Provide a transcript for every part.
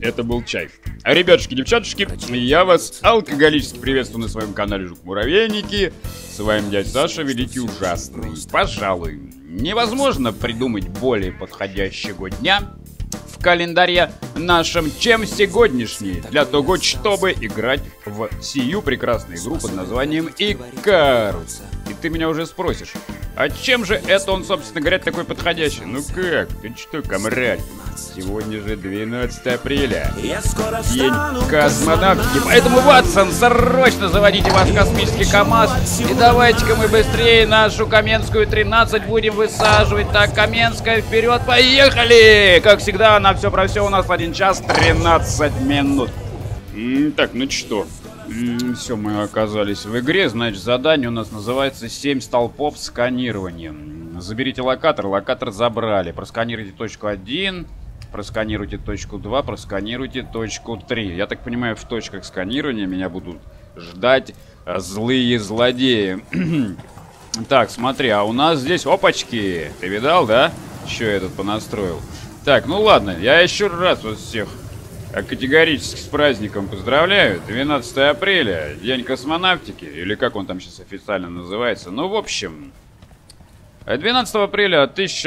это был чай. А, ребятушки, девчатушки, я вас алкоголически приветствую на своем канале Жук-Муравейники. С вами дядя Саша, великий ужасный. Пожалуй, невозможно придумать более подходящего дня в календаре нашем, чем сегодняшний, для того, чтобы играть в сию прекрасную игру под названием Икарус. И ты меня уже спросишь, а чем же это он, собственно говоря, такой подходящий? Ну как, ты что, комрад? Сегодня же 12 апреля, день космонавтики, поэтому, Ватсон, срочно заводите ваш космический КамАЗ и давайте-ка мы быстрее нашу Каменскую 13 будем высаживать. Так, Каменская, вперед, поехали! Как всегда, на все про все у нас 1 час 13 минут. Так, ну что, все, мы оказались в игре, значит, задание у нас называется 7 столпов сканирования. Заберите локатор, локатор забрали, просканируйте точку 1, просканируйте точку 2, просканируйте точку 3. Я так понимаю, в точках сканирования меня будут ждать злые злодеи. Так, смотри, а у нас здесь, опачки, ты видал, да? Что я тут понастроил? Так, ну ладно, я еще раз вас всех категорически с праздником поздравляю. 12 апреля, день космонавтики, или как он там сейчас официально называется. Ну, в общем, 12 апреля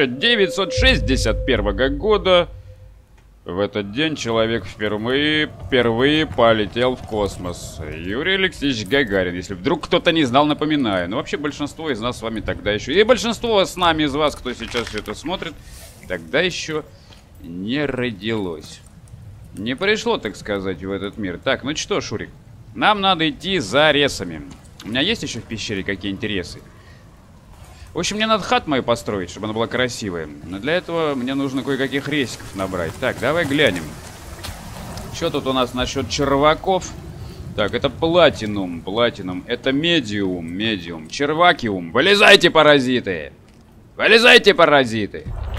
1961 года в этот день человек впервые полетел в космос. Юрий Алексеевич Гагарин. Если вдруг кто-то не знал, напоминаю. Но вообще большинство из нас с вами тогда еще... И большинство с нами из вас, кто сейчас все это смотрит, тогда еще не родилось. Не пришло, так сказать, в этот мир. Так, ну что, Шурик, нам надо идти за ресами. У меня есть еще в пещере какие интересы? В общем, мне надо хату мою построить, чтобы она была красивая. Но для этого мне нужно кое-каких ресиков набрать. Так, давай глянем. Что тут у нас насчет черваков? Так, это платинум, платинум. Это медиум, медиум. Червакиум. Вылезайте, паразиты! Вылезайте, паразиты!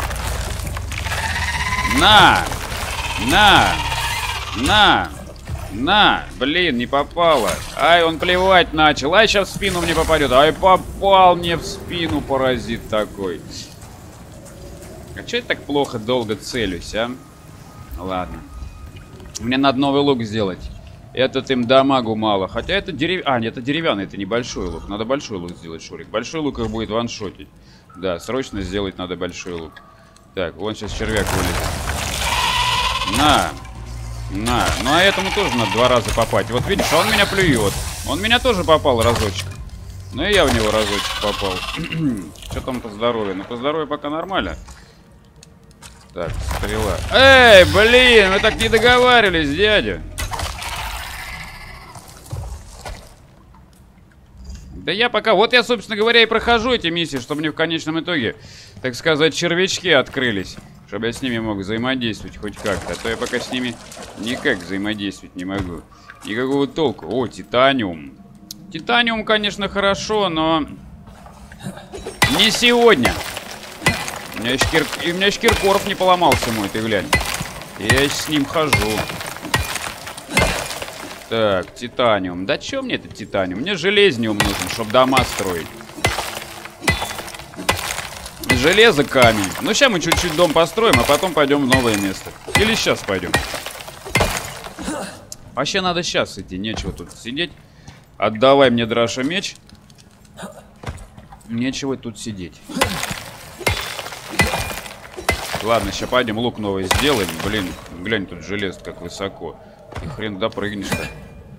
На! На! Блин, не попало. Ай, он плевать начал. Ай, сейчас в спину мне попадет. Ай, попал мне в спину, паразит такой. А че я так плохо долго целюсь, а? Ладно. Мне надо новый лук сделать. Этот им дамагу мало. Хотя это деревянный. А, нет, это деревянный, это небольшой лук. Надо большой лук сделать, Шурик. Большой лук их будет ваншотить. Да, срочно сделать надо большой лук. Так, вон сейчас червяк вылезет. На! Ну а этому тоже надо 2 раза попасть. Вот видишь, он меня плюет. Он меня тоже попал разочек. Ну и я в него разочек попал. Что там по здоровью? Ну по здоровью пока нормально. Так, стрела. Эй, блин, мы так не договаривались, дядя. Да я пока... Вот я, собственно говоря, и прохожу эти миссии, чтобы мне в конечном итоге, так сказать, червячки открылись. Чтобы я с ними мог взаимодействовать хоть как-то. А то я пока с ними никак взаимодействовать не могу. Никакого толку. О, титаниум. Титаниум, конечно, хорошо, но... Не сегодня. У меня еще Киркоров не поломался мой, ты глянь. Я с ним хожу. Так, титаниум. Да чё мне этот титаниум? Мне железниум нужен, чтобы дома строить. Железо, камень. Ну, сейчас мы чуть-чуть дом построим, а потом пойдем в новое место. Или сейчас пойдем. Вообще надо сейчас идти, нечего тут сидеть. Отдавай мне, Драша, меч. Нечего тут сидеть. Ладно, сейчас пойдем лук новый сделаем. Блин, глянь, тут железо как высоко. И хрен допрыгнешь-то.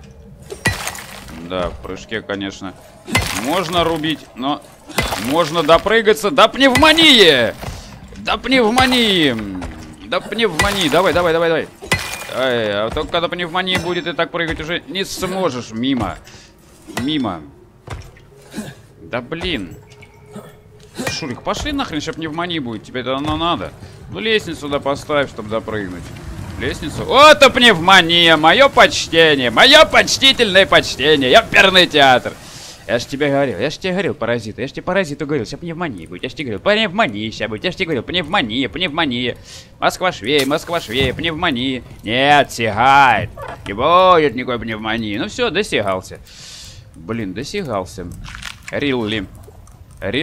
Да, в прыжке, конечно, можно рубить, но можно допрыгаться. До пневмонии! До пневмонии! До пневмонии! Давай. Ай, а только когда пневмония будет, ты так прыгать уже не сможешь. Мимо. Да блин. Шурик, пошли нахрен, сейчас пневмония будет. Тебе это оно надо. Ну, лестницу сюда поставь, чтобы допрыгнуть. Лестницу. Вот и пневмония! Мое почтение! Мое почтительное почтение! Я оперный театр! Я ж тебе говорил, паразит. Я ж тебе паразиту говорил, сейчас пневмония будет. Я ж тебе говорил, пневмония сейчас будет. Я ж тебе говорил, пневмония. Москва швей, пневмония. Нет, сигает. Не будет никакой пневмонии. Ну все, досягался. Блин, досягался. Рилли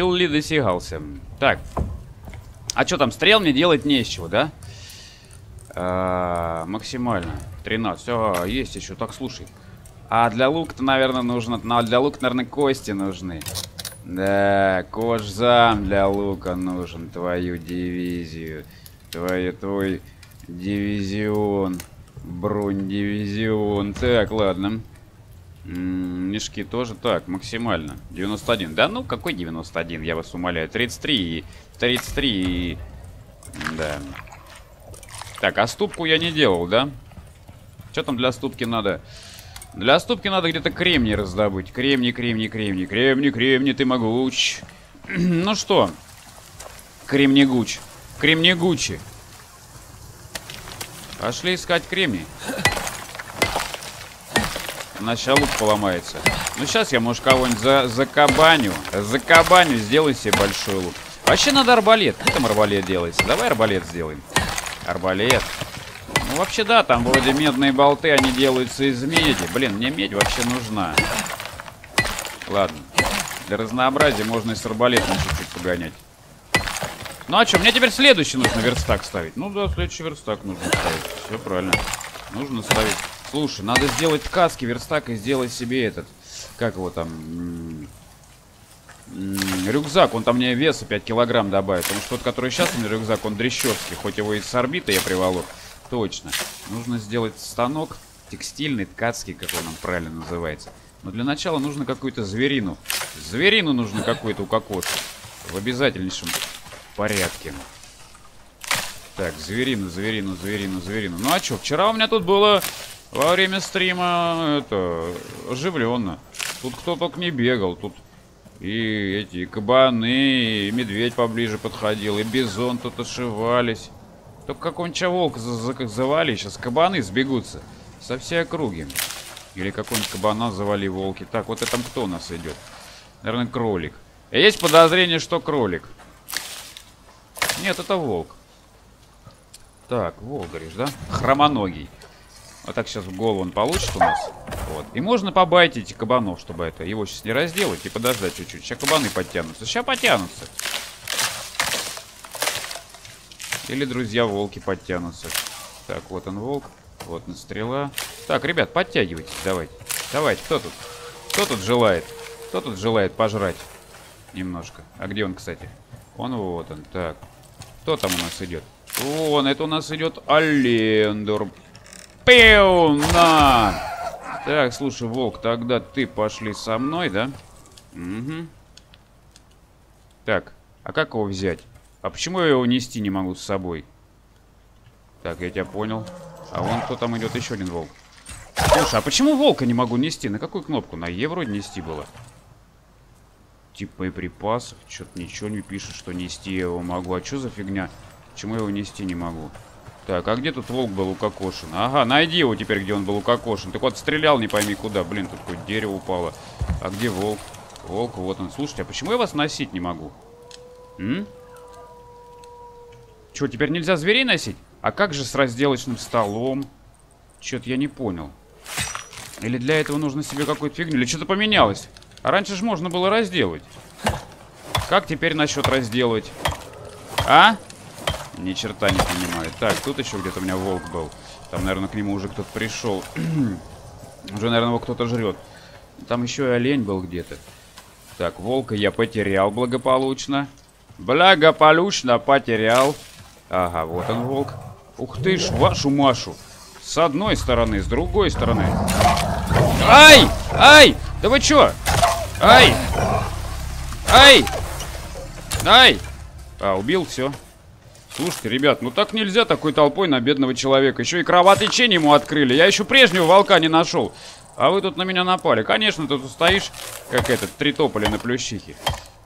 досягался. Так. А что там, стрел мне делать не из чего, да? Максимально. 13. Все, есть еще. Так, слушай. А для лука-то, наверное, нужно... Для лука, наверное, кости нужны. Да, кожзам для лука нужен. Твою дивизию. Твой дивизион. Бронь-дивизион. Так, ладно. Мешки тоже. Так, максимально. 91. Да ну, какой 91? Я вас умоляю. 33 и... 33 и... Да. Так, а ступку я не делал, да? Что там для ступки надо? Для ступки надо где-то кремний раздобыть. Кремний, ты могуч. Ну что? Кремнигуч. Кремнигучи. Пошли искать кремний. Иначе лук поломается. Ну, сейчас я, может, кого-нибудь закабаню. Закабаню, сделаю себе большой лук. Вообще надо арбалет. Как там арбалет делается? Давай арбалет сделаем. Арбалет. Ну, вообще, да, там вроде медные болты, они делаются из меди. Блин, мне медь вообще нужна. Ладно. Для разнообразия можно и с арбалетом чуть-чуть погонять. Ну, а что, мне теперь следующий нужно верстак ставить. Ну, да, следующий верстак нужно ставить. Все правильно. Нужно ставить... Слушай, надо сделать ткацкий верстак и сделать себе этот... Как его там... Рюкзак, он там мне веса 5 килограмм добавит. Потому что тот, который сейчас у меня рюкзак, он дрещевский. Хоть его из орбиты я приволок. Точно. Нужно сделать станок текстильный, ткацкий, как он правильно называется. Но для начала нужно какую-то зверину. Зверину нужно какую-то укокошить. В обязательнейшем порядке. Так, зверину. Ну а что, вчера у меня тут было во время стрима это оживленно. Тут кто только не бегал. Тут и эти кабаны, и медведь поближе подходил, и бизон тут ошивались. Только какого-нибудь волка завали, сейчас кабаны сбегутся со всей округи. Или какой-нибудь кабана завали волки. Так, вот это кто у нас идет? Наверное, кролик. Есть подозрение, что кролик. Нет, это волк. Так, волк, говоришь, да? Хромоногий. Вот так сейчас в голову он получит у нас. Вот. И можно побайтить кабанов, чтобы это его сейчас не разделать и подождать чуть-чуть. Сейчас кабаны подтянутся. Сейчас потянутся. Или друзья-волки подтянутся. Так, вот он волк. Вот он стрела. Так, ребят, подтягивайтесь, давайте. Давайте, кто тут? Кто тут желает? Кто тут желает пожрать? Немножко. А где он, кстати? Он вот он. Так. Кто там у нас идет? Вон, это у нас идет Алендор. Пиу, на! Так, слушай, волк, тогда ты пошли со мной, да? Угу. Так, а как его взять? А почему я его нести не могу с собой? Так, я тебя понял. А вон кто там идет, еще один волк. Слушай, а почему волка не могу нести? На какую кнопку? На Е вроде нести было. Тип боеприпасов. Что-то ничего не пишет, что нести я его могу. А что за фигня? Почему я его нести не могу? Так, а где тут волк был укокошен? Ага, найди его теперь, где он был укокошен. Так вот, стрелял не пойми куда. Блин, тут какое-то дерево упало. А где волк? Волк, вот он. Слушайте, а почему я вас носить не могу? Что, теперь нельзя зверей носить? А как же с разделочным столом? Что-то я не понял. Или для этого нужно себе какую-то фигню? Или что-то поменялось? А раньше же можно было разделывать. Как теперь насчет разделывать? А? Ни черта не понимаю. Так, тут еще где-то у меня волк был. Там, наверное, к нему уже кто-то пришел. Уже, наверное, его кто-то жрет. Там еще и олень был где-то. Так, волка я потерял благополучно. Благополучно потерял. Ага, вот он, волк. Ух ты ж, вашу Машу. С одной стороны, с другой стороны. Ай! Ай! Да вы чё? Ай! Ай! Ай! А, убил, все. Слушайте, ребят, ну так нельзя такой толпой на бедного человека. Еще и кровотечение ему открыли. Я еще прежнего волка не нашел. А вы тут на меня напали. Конечно, ты тут стоишь, как этот, три тополя на плющихе.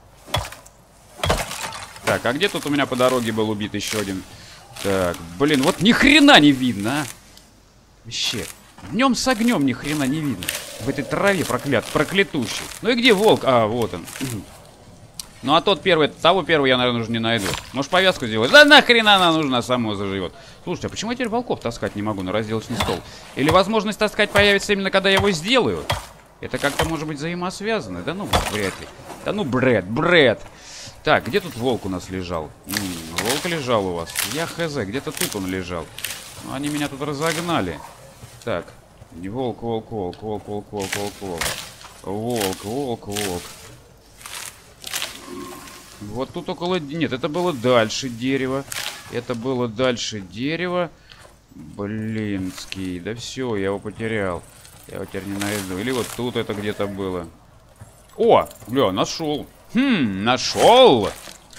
Так, а где тут у меня по дороге был убит еще один? Так, блин, вот ни хрена не видно, а. Вообще, днем с огнем ни хрена не видно. В этой траве проклятущей. Ну и где волк? А, вот он. Ну а того первого я, наверное, уже не найду. Может, повязку сделать? Да нахрена она нужна, само заживет. Слушайте, а почему я теперь волков таскать не могу на разделочный стол? Или возможность таскать появится именно, когда я его сделаю? Это как-то может быть взаимосвязано? Да ну, вряд ли. Да ну, бред. Так, где тут волк у нас лежал? Волк лежал у вас. Я хз, где-то тут он лежал. Они меня тут разогнали. Так. Волк, волк, волк, волк, волк, волк, волк, волк. Волк, волк, волк. Вот тут около... Нет, это было дальше дерево. Это было дальше дерево. Блинский. Да все, я его потерял. Я его теперь не найду. Или вот тут это где-то было. О! Бля, нашел. Нашел!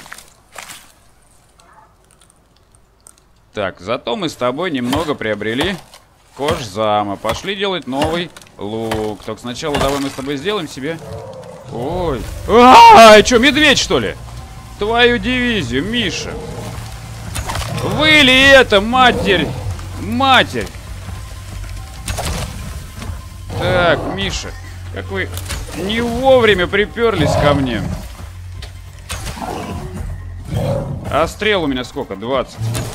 Так, зато мы с тобой немного приобрели кожзама. Пошли делать новый лук. Только сначала давай мы с тобой сделаем себе... Ой. Что, медведь, что ли? Твою дивизию, Миша. Вы ли это, матерь? Матерь. Так, Миша, как вы не вовремя приперлись ко мне. А стрел у меня сколько? 20.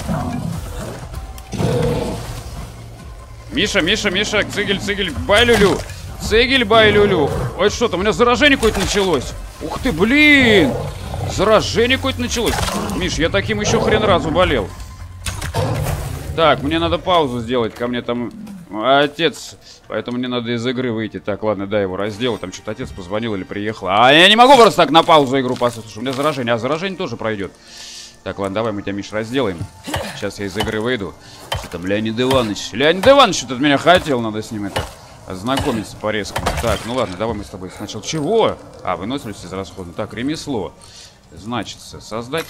Миша, Миша, Миша, цигель, цигель, бай-люлю. Цигель, бай-люлю. Ой, что там, у меня заражение какое-то началось. Ух ты, блин. Заражение какое-то началось. Миш, я таким еще хрен разу болел. Так, мне надо паузу сделать. Ко мне там отец. Поэтому мне надо из игры выйти. Так, ладно, дай его раздел. Там что-то отец позвонил или приехал. А я не могу просто так на паузу игру послушать. У меня заражение. А заражение тоже пройдет. Так, ладно, давай мы тебя, Миш, разделаем. Сейчас я из игры выйду. Что там, Леонид Иванович? Леонид Иванович что-то от меня хотел. Надо с ним это ознакомиться по-резкому. Так, ну ладно, давай мы с тобой сначала... Чего? А, выносливость из расхода. Так, ремесло. Значится, создать.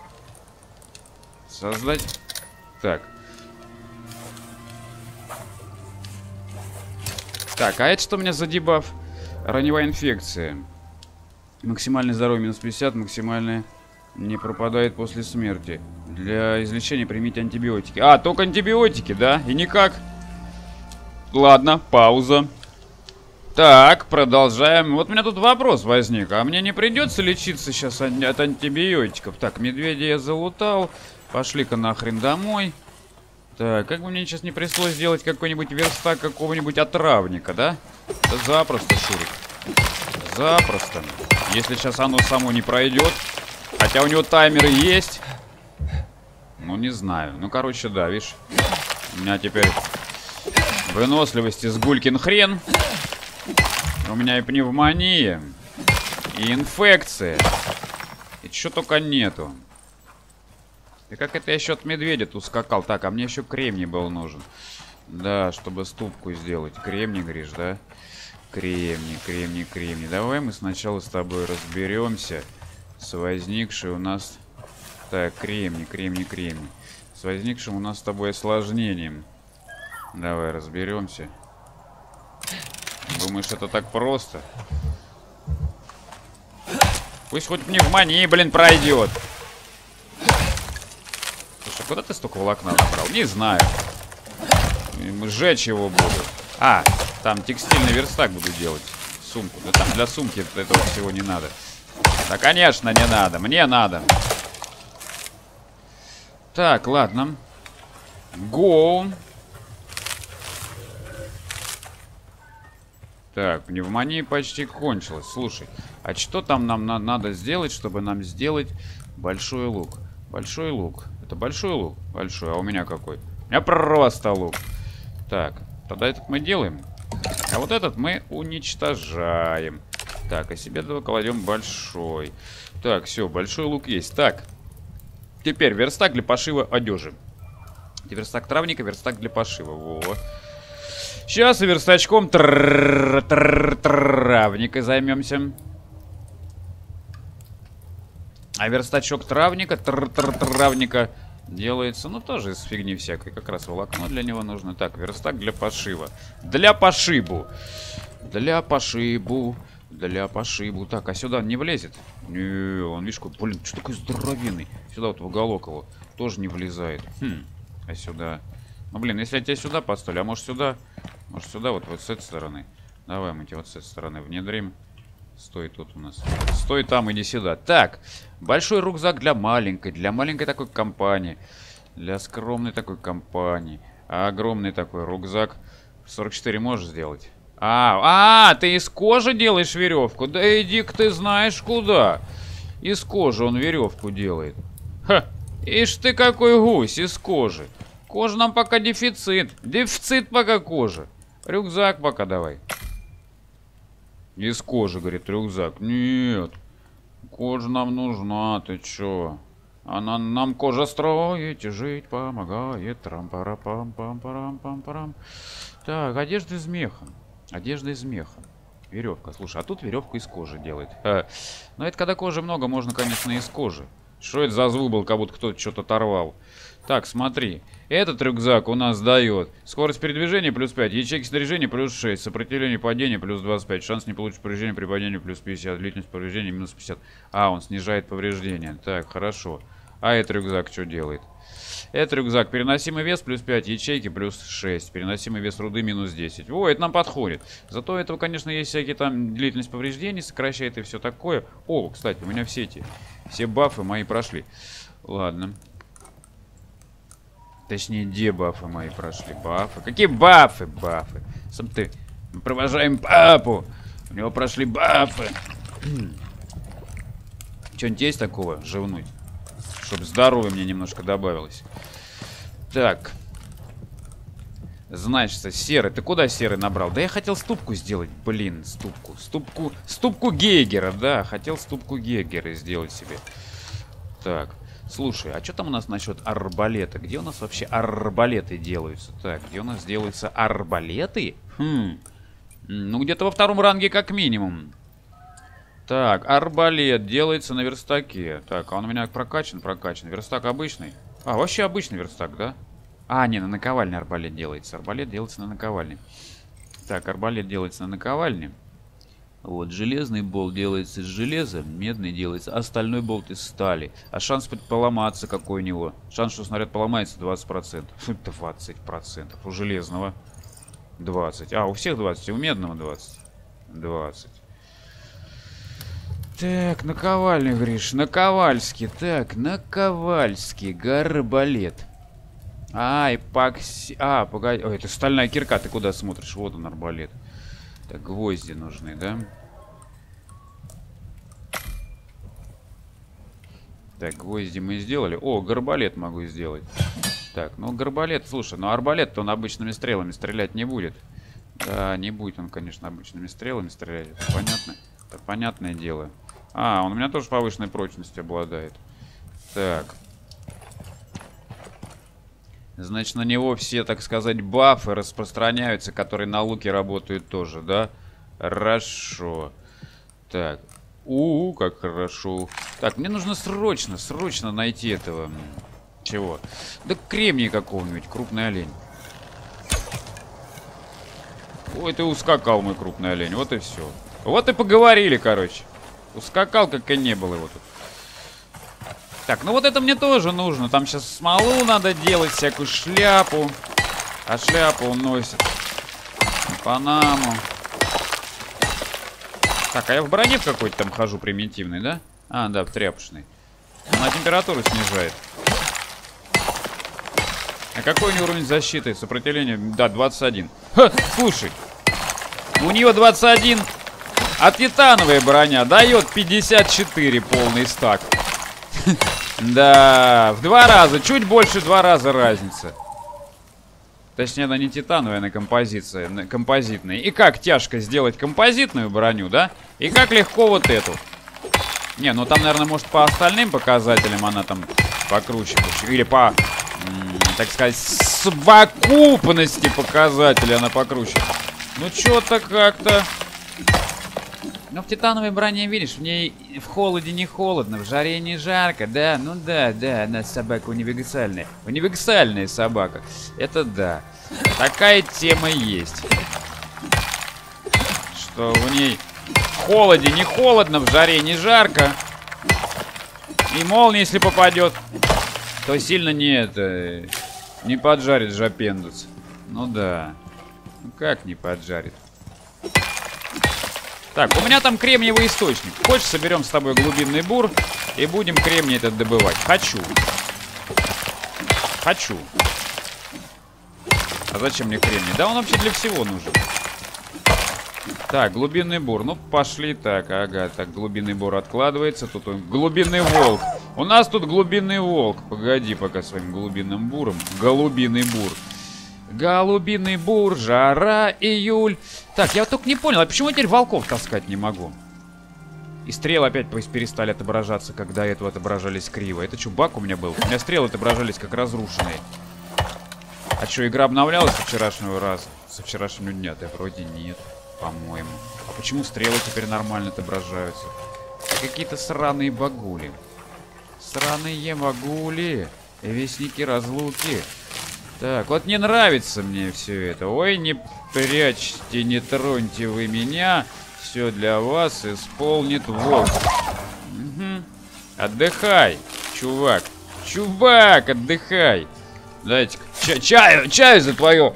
Создать. Так. Так, а это что у меня за дебаф? Раневая инфекция. Максимальное здоровье минус 50, максимальное не пропадает после смерти. Для излечения примите антибиотики. А, только антибиотики, да? И никак. Ладно, пауза. Так, продолжаем. Вот у меня тут вопрос возник. А мне не придется лечиться сейчас от антибиотиков? Так, медведя я залутал. Пошли-ка нахрен домой. Так, как бы мне сейчас не пришлось сделать какой-нибудь верстак какого-нибудь отравника, да? Да запросто, Шурик. Запросто. Если сейчас оно само не пройдет. Хотя у него таймеры есть. Ну, не знаю. Ну, короче, да, видишь. У меня теперь выносливость из гулькин хрен. У меня и пневмония. И инфекция. И чё только нету. И как это я еще от медведя тут скакал? Так, а мне еще кремний был нужен. Да, чтобы ступку сделать. Кремний, говоришь, да? Кремний, кремний, кремний. Давай мы сначала с тобой разберемся с возникшей у нас... Так, кремний, кремний, кремний. С возникшим у нас с тобой осложнением. Давай разберемся. Думаешь, это так просто? Пусть хоть пневмония, блин, пройдет. Слушай, куда ты столько волокна набрал? Не знаю. Сжечь его буду. А, там текстильный верстак буду делать. Сумку. Да там для сумки этого всего не надо. Да, конечно, не надо. Мне надо. Так, ладно. Go. Так, пневмония почти кончилась. Слушай, а что там нам надо сделать, чтобы нам сделать большой лук? Большой лук. Это большой лук? Большой. А у меня какой? У меня просто лук. Так, тогда этот мы делаем. А вот этот мы уничтожаем. Так, а себе кладем большой. Так, все, большой лук есть. Так, теперь верстак для пошива одежи. Верстак травника, верстак для пошива. Во. Сейчас и верстачком травника займемся. А верстачок травника, травника делается, ну, тоже из фигни всякой. Как раз волокно для него нужно. Так, верстак для пошива. Для пошибу. Для пошибу. Для пошибу. Так, а сюда не влезет? Не, он, видишь, какой, блин, что такой здоровенный. Сюда вот в уголок его тоже не влезает. А сюда... Ну, блин, если я тебя сюда поставлю, а может сюда? Может сюда, вот с этой стороны. Давай мы тебя вот с этой стороны внедрим. Стой тут у нас. Стой там, иди сюда. Так, большой рюкзак для маленькой такой компании. Для скромной такой компании. А огромный такой рюкзак 44 можешь сделать? Ты из кожи делаешь веревку? Да иди-ка ты знаешь куда. Из кожи он веревку делает. Ха, ишь ты какой гусь из кожи. Кожа нам пока дефицит. Дефицит пока кожи. Рюкзак пока давай. Из кожи, говорит, рюкзак. Нет. Кожа нам нужна, ты чё? Она нам кожа строит и жить помогает. Трам-пара-пам-пам-парам-пам-парам. Так, одежда из меха. Одежда из меха. Веревка. Слушай, а тут веревку из кожи делает. Но это когда кожи много, можно, конечно, из кожи. Что это за звук был, как будто кто-то что-то оторвал? Так, смотри. Этот рюкзак у нас дает скорость передвижения плюс 5, ячейки снаряжения плюс 6, сопротивление падения плюс 25, шанс не получить повреждение при падении плюс 50, длительность повреждения минус 50. А, он снижает повреждения. Так, хорошо. А этот рюкзак что делает? Этот рюкзак переносимый вес плюс 5, ячейки плюс 6, переносимый вес руды минус 10. О, это нам подходит. Зато этого, конечно, есть всякие там длительность повреждений, сокращает и все такое. О, кстати, у меня все бафы мои прошли. Ладно. Точнее, дебафы мои прошли. Бафы. Какие бафы? Бафы. Сам ты. Мы провожаем папу. У него прошли бафы. Что-нибудь есть такого? Живнуть. Чтобы здоровье мне немножко добавилось. Так. Значит, серый. Ты куда серый набрал? Да я хотел ступку сделать. Блин, ступку. Ступку Гейгера, да. Хотел ступку Гейгера сделать себе. Так. Слушай, а что там у нас насчет арбалета? Где у нас вообще арбалеты делаются? Так, где у нас делаются арбалеты? Ну, где-то во втором ранге как минимум. Так, арбалет делается на верстаке. Так, а он у меня прокачан? Прокачан. Верстак обычный? А, вообще обычный верстак, да? А, не, на наковальне арбалет делается. Арбалет делается на наковальне. Так, арбалет делается на наковальне. Вот, железный болт делается из железа, медный делается, остальной болт из стали. А шанс поломаться какой у него? Шанс, что снаряд поломается, 20%. 20%. У железного 20. А, у всех 20, у медного 20. 20. Так, наковальня, Гриш, наковальский. Так, наковальский, гарбалет. А, эпокси... А, погоди. Ой, это стальная кирка, ты куда смотришь? Вот он, арбалет. Так, гвозди нужны, да? Так, гвозди мы сделали. О, гарбалет могу сделать. Так, ну гарбалет, слушай, ну арбалет-то он обычными стрелами стрелять не будет. Да, не будет он, конечно, обычными стрелами стрелять. Это понятно? Это понятное дело. А, он у меня тоже повышенной прочностью обладает. Так. Значит, на него все, так сказать, бафы распространяются, которые на луке работают тоже, да? Хорошо. Так. Как хорошо. Так, мне нужно срочно найти этого... Чего? Да кремния какого-нибудь, крупный олень. Ой, ты ускакал, мой крупный олень, вот и все. Вот и поговорили, короче. Ускакал, как и не было его тут. Так, ну вот это мне тоже нужно. Там сейчас смолу надо делать, всякую шляпу. А шляпу он носит. Панаму. Так, а я в броне в какой-то там хожу примитивный, да? А, да, в тряпочной. Она температуру снижает. А какой у него уровень защиты? Сопротивление? Да, 21. Ха, слушай. У нее 21. А титановая броня дает 54 полный стак. Да, в 2 раза, чуть больше 2 раза разница. Точнее, она не титановая, она композитная. И как тяжко сделать композитную броню, да? И как легко вот эту. Не, ну там, наверное, может по остальным показателям она там покруче. Или по, так сказать, совокупности показателей она покруче. Ну, что-то как-то... Но в титановой броне, видишь, в ней в холоде не холодно, в жаре не жарко, да, ну да, она собака универсальная. Универсальная собака, это да. Такая тема есть. Что в ней в холоде не холодно, в жаре не жарко. И молния, если попадет, то сильно не поджарит жопендус. Ну да, ну как не поджарит? Так, у меня там кремниевый источник. Хочешь, соберем с тобой глубинный бур и будем кремний этот добывать? Хочу. Хочу. А зачем мне кремний? Да он вообще для всего нужен. Так, глубинный бур. Ну, пошли так. Ага, так, глубинный бур откладывается. Тут он, глубинный волк. У нас тут глубинный волк. Погоди пока своим глубинным буром. Голубиный бур. Голубиный бур, жара, июль. Так, я вот только не понял, а почему я теперь волков таскать не могу? И стрелы опять перестали отображаться, когда этого отображались криво. Это что, баг у меня был? У меня стрелы отображались как разрушенные. А что, игра обновлялась со вчерашнего раза? Со вчерашнего дня? Да вроде нет, по-моему. А почему стрелы теперь нормально отображаются? Какие-то сраные багули. Сраные багули. Вестники разлуки. Так, вот не нравится мне все это. Ой, не прячьте, не троньте вы меня. Все для вас исполнит волк. Угу. Отдыхай, чувак. Чувак, отдыхай. Дайте-ка чаю за твое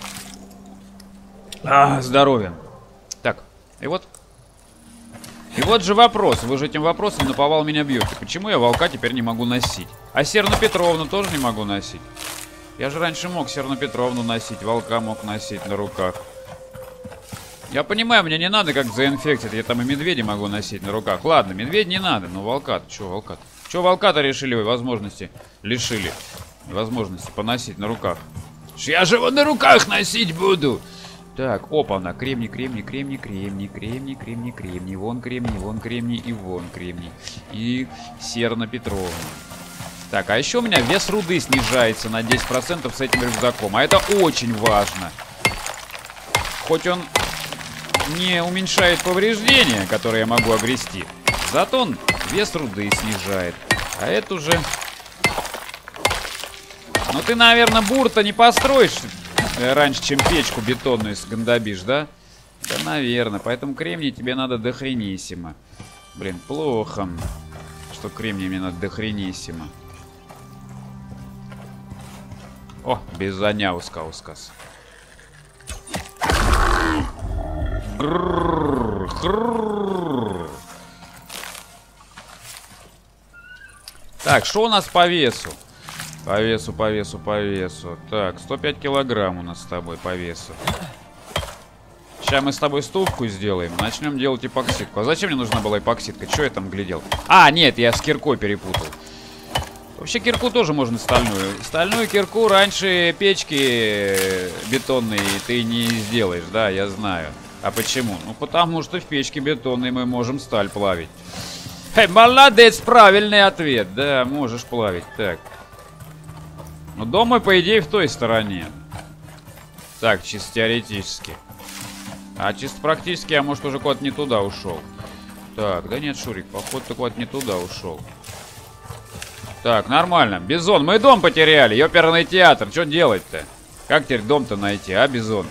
здоровье. Так, и вот же вопрос. Вы же этим вопросом наповал меня бьете. Почему я волка теперь не могу носить? А Серну Петровну тоже не могу носить. Я же раньше мог Серну Петровну носить, волка мог носить на руках. Я понимаю, мне не надо как заинфектит. Я там и медведя могу носить на руках. Ладно, медведь не надо, но волка-то. Чё волка-то? Чё волка-то решили вы возможности? Лишили возможности поносить на руках. Я же его на руках носить буду. Так, опа-на. Кремний, кремний, кремний, кремний, кремний, кремний, кремний. Вон кремний и вон кремний. И Серна Петровна. Так, а еще у меня вес руды снижается на 10% с этим рюкзаком. А это очень важно. Хоть он не уменьшает повреждения, которые я могу огрести, зато он вес руды снижает. А это уже... Ну ты, наверное, бур-то не построишь раньше, чем печку бетонную сгандобишь, да? Да, наверное. Поэтому кремний тебе надо дохренissимо. Блин, плохо, что кремний мне надо дохренissимо. О, беззаняускаускас. Так, что у нас по весу? По весу. Так, 105 килограмм у нас с тобой по весу. Сейчас мы с тобой ступку сделаем. Начнем делать эпоксидку. А зачем мне нужна была эпоксидка? Что я там глядел? А, нет, я с киркой перепутал. Вообще кирку тоже можно стальную. Стальную кирку раньше печки бетонные ты не сделаешь, да, я знаю. А почему? Ну потому что в печке бетонной мы можем сталь плавить. Молодец, правильный ответ. Да, можешь плавить. Так. Ну дом мой, по идее, в той стороне. Так, чисто теоретически. А чисто практически я, может, уже куда-то не туда ушел. Так, да нет, Шурик, походу ты куда-то не туда ушел. Так, нормально. Бизон, мы дом потеряли. Ёперный театр. Что делать-то? Как теперь дом-то найти, а, Бизон?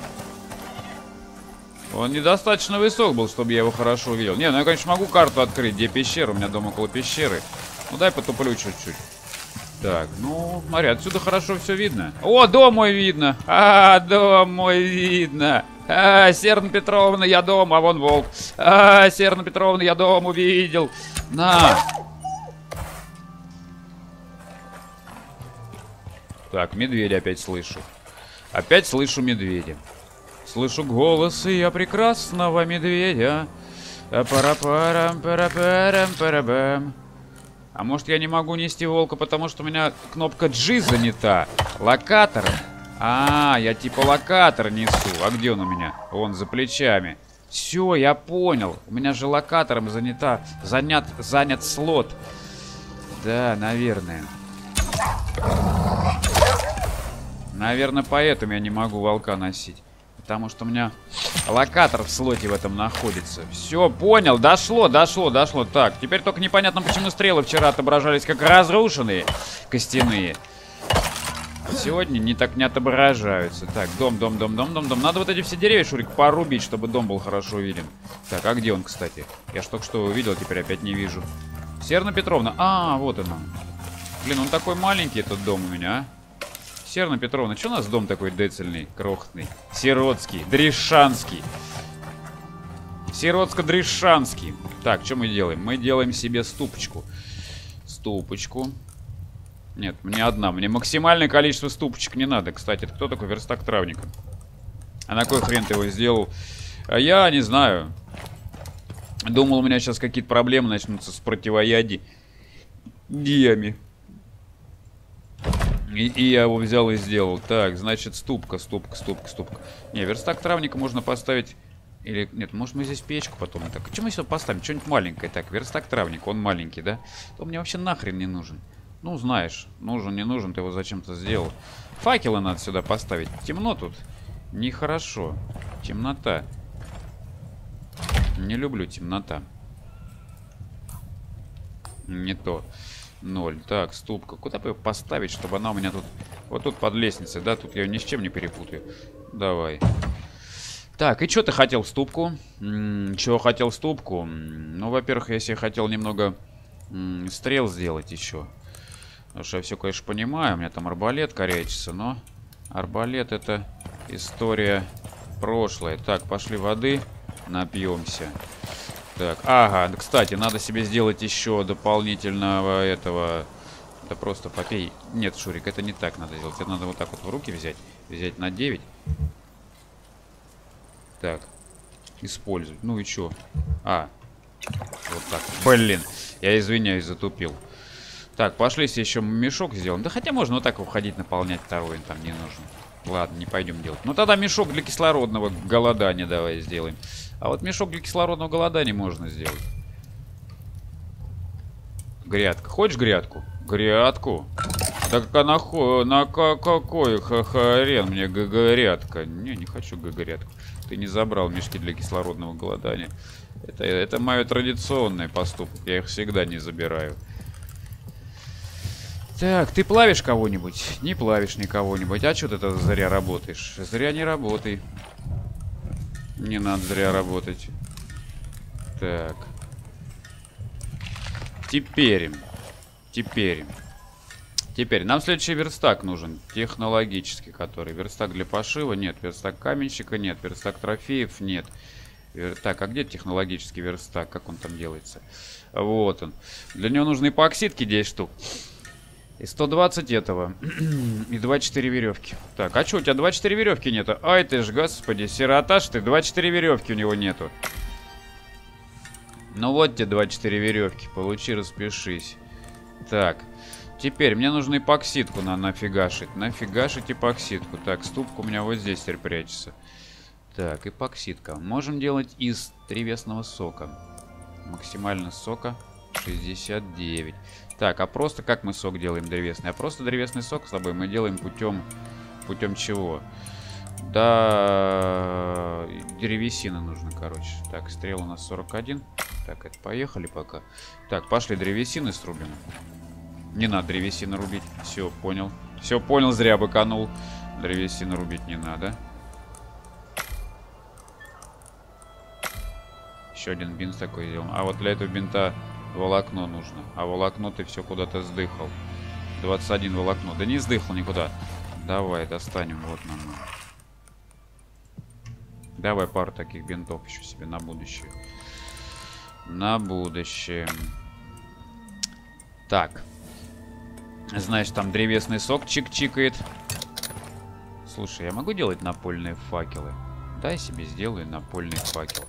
Он недостаточно высок был, чтобы я его хорошо увидел. Не, ну я, конечно, могу карту открыть, где пещера. У меня дом около пещеры. Ну, дай потуплю чуть-чуть. Так, ну, смотри, отсюда хорошо все видно. О, дом мой видно. Дом мой видно. Серна Петровна, я дома, а вон волк. Серна Петровна, я дом увидел. На. Так, медведя опять слышу. Опять слышу медведя. Слышу голос я прекрасного медведя. Парапарам, парапарам, парабам. А может я не могу нести волка, потому что у меня кнопка G занята локатором? Я типа локатор несу. А где он у меня? Вон, за плечами. Все, я понял. У меня же локатором занят слот. Да, наверное. Наверное, поэтому я не могу волка носить. Потому что у меня локатор в слоте в этом находится. Все, понял, дошло. Так, теперь только непонятно, почему стрелы вчера отображались как разрушенные костяные. А сегодня не отображаются. Так, дом. Надо вот эти все деревья, Шурик, порубить, чтобы дом был хорошо виден. Так, а где он, кстати? Я ж только что увидел, теперь опять не вижу. Серна Петровна. Вот она. Блин, он такой маленький, этот дом у меня, а. Серна Петровна, что у нас дом такой децельный, крохотный? Сиротский, Дришанский. Сиротско-Дришанский. Так, что мы делаем? Мы делаем себе ступочку. Нет, мне одна. Мне максимальное количество ступочек не надо. Кстати, это кто такой верстак травника? А на кой хрен ты его сделал? Я не знаю. Думал, у меня сейчас какие-то проблемы начнутся с противоядием. гиями. И я его взял и сделал. Так, значит, ступка. Не, верстак травника можно поставить... Или... Нет, может мы здесь печку потом... Так, что мы сюда поставим? Что-нибудь маленькое. Так, верстак травника, он маленький, да? То мне вообще нахрен не нужен. Ну, знаешь, нужен, не нужен, ты его зачем-то сделал. Факелы надо сюда поставить. Темно тут. Нехорошо. Темнота. Не люблю темнота. Не то. 0. Так, ступка. Куда бы ее поставить, чтобы она у меня тут... Вот тут под лестницей, да? Тут я ее ни с чем не перепутаю. Давай. Так, и что ты хотел в ступку? Чего хотел в ступку? Ну, во-первых, я себе хотел немного стрел сделать еще. Потому что я все, конечно, понимаю. У меня там арбалет корячится, но... Арбалет — это история прошлая. Так, пошли воды. Напьемся. Так, ага, кстати, надо себе сделать еще дополнительного этого. Да просто попей. Нет, Шурик, это не так надо сделать. Это надо вот так вот в руки взять. Взять на 9. Так. Использовать. Ну и что? А. Вот так. Блин. Я извиняюсь, затупил. Так, пошли себе еще мешок сделаем. Да хотя можно вот так уходить, наполнять второй. Там не нужно. Ладно, не пойдем делать. Ну тогда мешок для кислородного голодания давай сделаем. А вот мешок для кислородного голодания можно сделать. Грядка. Хочешь грядку? Грядку? Так на какой хрен мне грядка? Не хочу грядку. Ты не забрал мешки для кислородного голодания. Это мой традиционный поступок. Я их всегда не забираю. Так, ты плавишь кого-нибудь? Не плавишь никого-нибудь. А что ты это зря работаешь? Зря не работай. Не надо зря работать. Так. Теперь нам следующий верстак нужен. Технологический, который. Верстак для пошива? Нет. Верстак каменщика? Нет. Верстак трофеев? Нет. Так, а где технологический верстак? Как он там делается? Вот он. Для него нужны эпоксидки 10 штук. И 120 этого. И 24 веревки. Так, а что, у тебя 24 веревки нету? Ай ты ж, господи, сирота ж ты. 24 веревки у него нету. Ну вот тебе 24 веревки. Получи, распишись. Так. Теперь мне нужно эпоксидку нафигашить. Нафигашить эпоксидку. Так, ступка у меня вот здесь теперь прячется. Так, эпоксидка. Можем делать из древесного сока. Максимально сока 69. Так, а просто как мы сок делаем древесный? А просто древесный сок с тобой мы делаем путем чего? Да, древесина нужно, короче. Так, стрел у нас 41. Так, это поехали пока. Так, пошли древесины срубим. Не надо древесину рубить. Все, понял. Все, понял, зря быканул. Древесину рубить не надо. Еще один бинт такой сделан. А вот для этого бинта волокно нужно. А волокно ты все куда-то сдыхал. 21 волокно. Да не сдыхал никуда. Давай, достанем. Вот нам. Давай пару таких бинтов еще себе на будущее. На будущее. Так. Значит, там древесный сок чик-чикает. Слушай, я могу делать напольные факелы? Дай себе сделаю напольный факел.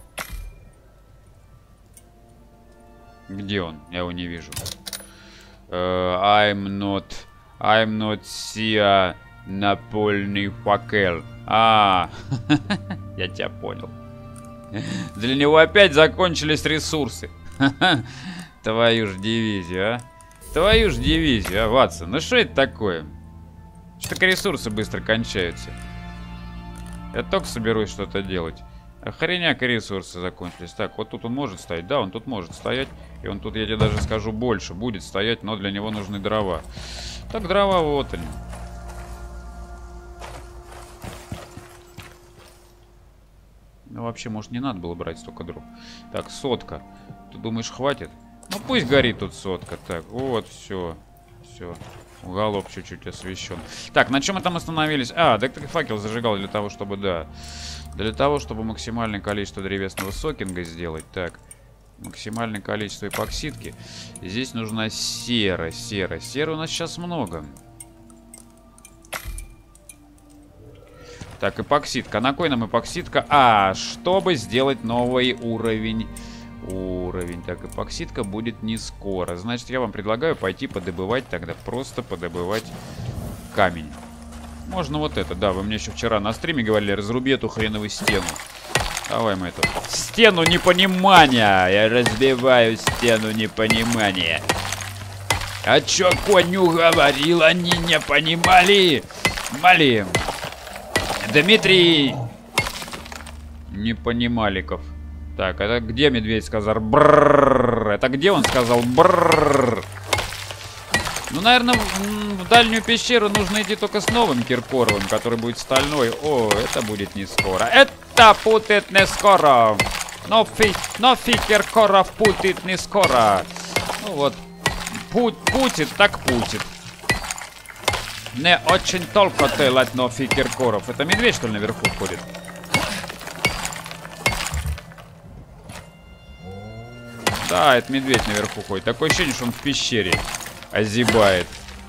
Где он? Я его не вижу. I'm not see напольный факел. Я тебя понял. Для него опять закончились ресурсы. Твою ж дивизию, а. Твою ж дивизию, а, Ватсон. Ну что это такое? Что так ресурсы быстро кончаются? Я только соберусь что-то делать. Охреняк, ресурсы закончились. Так, вот тут он может стоять. Да, он тут может стоять. И он тут, я тебе даже скажу, больше будет стоять, но для него нужны дрова. Так, дрова вот они. Ну, вообще, может, не надо было брать столько дров. Так, сотка. Ты думаешь, хватит? Ну, пусть горит тут сотка. Так, вот, все. Все. Уголок чуть-чуть освещен. Так, на чем мы там остановились? А, так факел зажигал для того, чтобы, да. Для того, чтобы максимальное количество древесного сокинга сделать. Так, максимальное количество эпоксидки. Здесь нужна сера. Серы у нас сейчас много. Так, эпоксидка. На кой нам эпоксидка? Чтобы сделать новый уровень. уровень. Так, эпоксидка будет не скоро. Значит, я вам предлагаю пойти подобывать тогда. Просто подобывать камень. Можно вот это, да. Вы мне еще вчера на стриме говорили, разруби эту хреновую стену. Давай мы эту стену непонимания. Я разбиваю стену непонимания. А чё коню говорил, они не понимали? Мали. Дмитрий. Не понималиков. Так, это где медведь сказал? Брррр. Это где он сказал? Брррр. Ну, наверное, в дальнюю пещеру нужно идти только с новым Киркоровым, который будет стальной. О, это будет не скоро. Это будет не скоро. Новый Киркоров будет не скоро. Ну вот. Путит, так путит. Не очень только делать новый Киркоров. Это медведь, что ли, наверху ходит? Да, это медведь наверху ходит. Такое ощущение, что он в пещере озябает.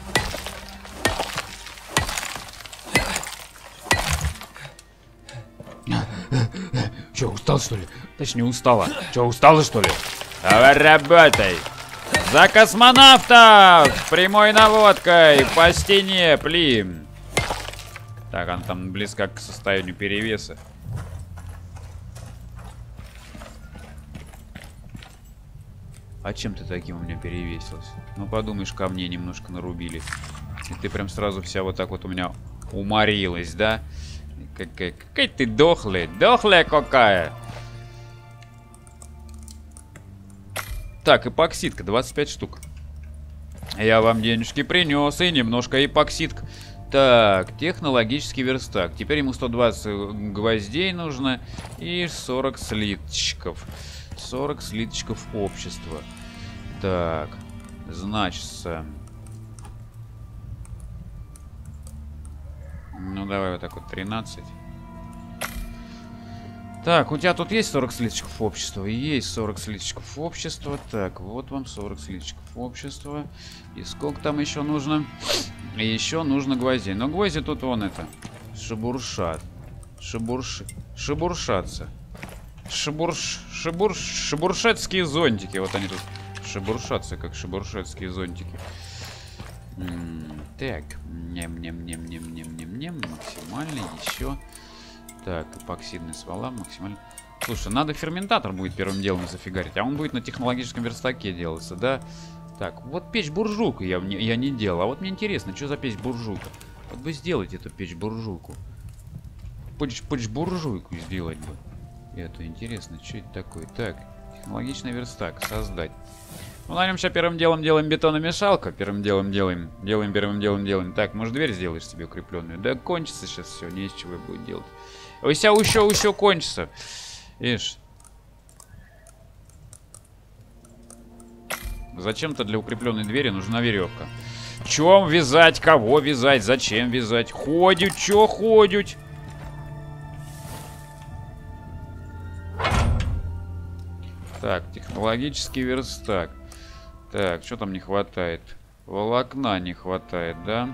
Че, устал, что ли? Точнее, устала. Че, устала, что ли? Давай работай. За космонавтов! Прямой наводкой по стене, плим. Так, он там близко к состоянию перевеса. А чем ты таким у меня перевесился? Ну, подумаешь, камней немножко нарубили. И ты прям сразу вся вот так вот у меня уморилась, да? Какая ты дохлая. Дохлая какая. Так, эпоксидка, 25 штук. Я вам денежки принес, и немножко эпоксидка. Так, технологический верстак. Теперь ему 120 гвоздей нужно и 40 слиточков. 40 слиточков общества. Так, значится... Ну, давай вот так вот 13. Так, у тебя тут есть 40 слиточков общества? Есть 40 слиточков общества. Так, вот вам 40 слиточков общества. И сколько там еще нужно? И еще нужно гвоздей. Но гвозди тут вон это. Шебуршат. Шебуршатся. Шебуршетские зонтики. Вот они тут шебуршатся, как шебуршетские зонтики. Так. Нем-нем-нем-нем-нем-нем-нем. Максимально еще... Так, эпоксидная смола максимально... Слушай, надо ферментатор будет первым делом зафигарить. А он будет на технологическом верстаке делаться, да? Так, вот печь-буржуйку я не делал. А вот мне интересно, что за печь-буржуйка? Вот бы сделать эту печь-буржуйку. Печь-буржуйку сделать бы. Это интересно, что это такое? Так, технологичный верстак создать. Ну, на нем сейчас первым делом делаем бетономешалка. Первым делом делаем. Так, может, дверь сделаешь себе укрепленную? Да кончится сейчас все, не из чего будет делать. Еще кончится. Видишь? Зачем-то для укрепленной двери нужна веревка. Чем вязать? Кого вязать? Зачем вязать? Ходят, чё ходят? Так, технологический верстак. Так, что там не хватает? Волокна не хватает, да?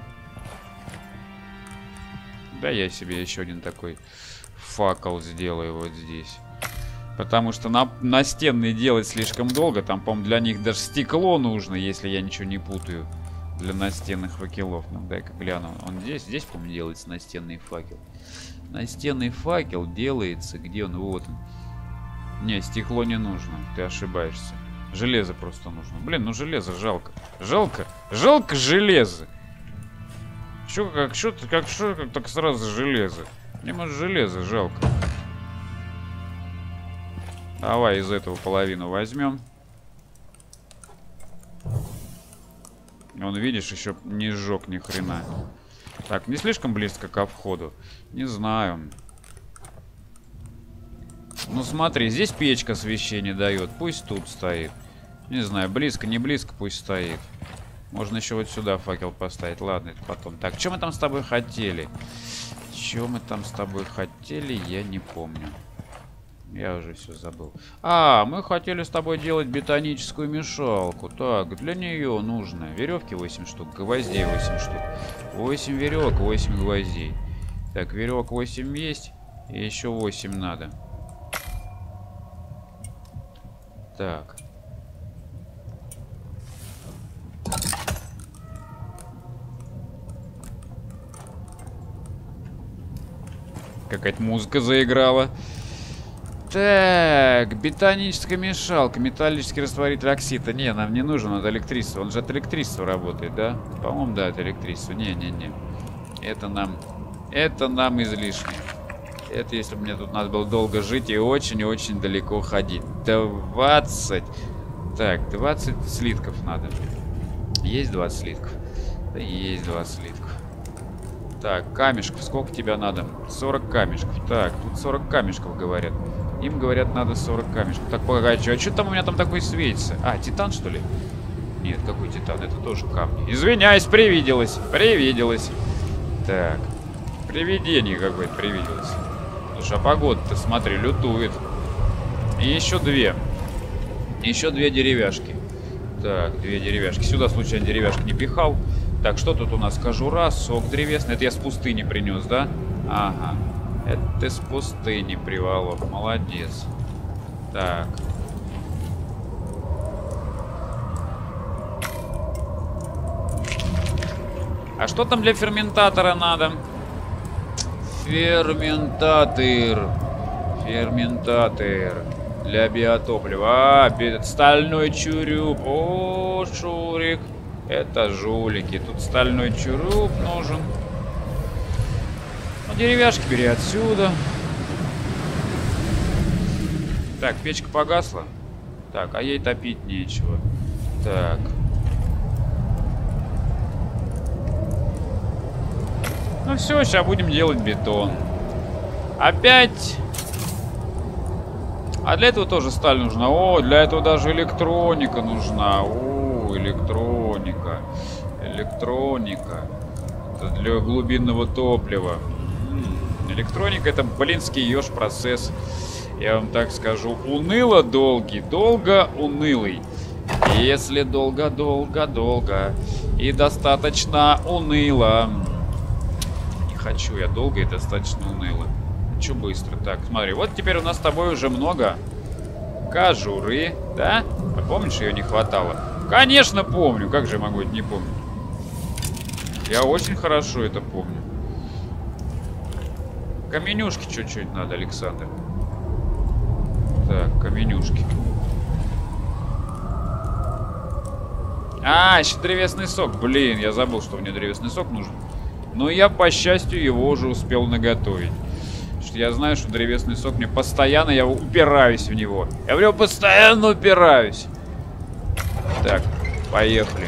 Да, я себе еще один такой факел сделаю вот здесь. Потому что настенные делать слишком долго. Там, по-моему, для них даже стекло нужно, если я ничего не путаю. Для настенных факелов. Ну, дай-ка гляну. Он здесь, по-моему, делается настенный факел. Настенный факел делается... Где он? Вот он. Не, стекло не нужно. Ты ошибаешься. Железо просто нужно. Блин, ну железо жалко. Жалко железо. Как так сразу железо? Мне, может, железо жалко. Давай из этого половину возьмем. Он, видишь, еще не сжег ни хрена. Так, не слишком близко ко входу? Не знаю. Ну смотри, здесь печка освещение дает. Пусть тут стоит. Не знаю, близко, не близко, пусть стоит. Можно еще вот сюда факел поставить. Ладно, это потом. Так, что мы там с тобой хотели? Что мы там с тобой хотели, я не помню. Я уже все забыл. А, мы хотели с тобой делать ботаническую мешалку. Так, для нее нужно веревки 8 штук, гвоздей 8 штук. 8 веревок, 8 гвоздей. Так, веревок 8 есть. И еще 8 надо. Так. Какая-то музыка заиграла. Так, ботаническая мешалка, металлический растворитель оксида. Не, нам не нужен от электричества. Он же от электричества работает, да? По-моему, да, от электричества. Не-не-не. Это нам излишне. Это если бы мне тут надо было долго жить и очень-очень далеко ходить. 20. Так, 20 слитков надо. Есть 20 слитков? Да есть 20 слитков. Так, камешков. Сколько тебя надо? 40 камешков. Так, тут 40 камешков говорят. Им говорят, надо 40 камешков. Так, погоди, а что там у меня там такой светится? А, титан, что ли? Нет, какой титан? Это тоже камни. Извиняюсь, привиделось. Привиделось. Так. Привидение какое-то привиделось. Слушай, а погода-то, смотри, лютует. И еще две. Еще две деревяшки. Так, две деревяшки. Сюда случайно деревяшки не пихал. Так, что тут у нас? Кожура, сок древесный. Это я с пустыни принес, да? Ага. Это ты с пустыни приволок. Молодец. Так. А что там для ферментатора надо? Ферментатор. Ферментатор. Для биотоплива. А, стальной чурюп. О, Шурик. Это жулики. Тут стальной чурюп нужен. Ну, деревяшки бери отсюда. Так, печка погасла. Так, а ей топить нечего. Так. Ну все, сейчас будем делать бетон. Опять. А для этого тоже сталь нужна. О, для этого даже электроника нужна. О, электроника. Электроника. Это для глубинного топлива. Электроника это, блинский еж процесс. Я вам так скажу. Уныло долгий. Долго унылый. Если долго и достаточно уныло. Не хочу я долго и достаточно уныло. Хочу быстро. Так, смотри, вот теперь у нас с тобой уже много кожуры, да? А помнишь, ее не хватало? Конечно помню. Как же я могу это не помнить? Я очень хорошо это помню. Каменюшки чуть-чуть надо, Александр. Так, каменюшки. А, еще древесный сок. Блин, я забыл, что мне древесный сок нужен. Но я, по счастью, его уже успел наготовить. Потому что я знаю, что древесный сок мне постоянно, я упираюсь в него. Я в него постоянно упираюсь. Так, поехали.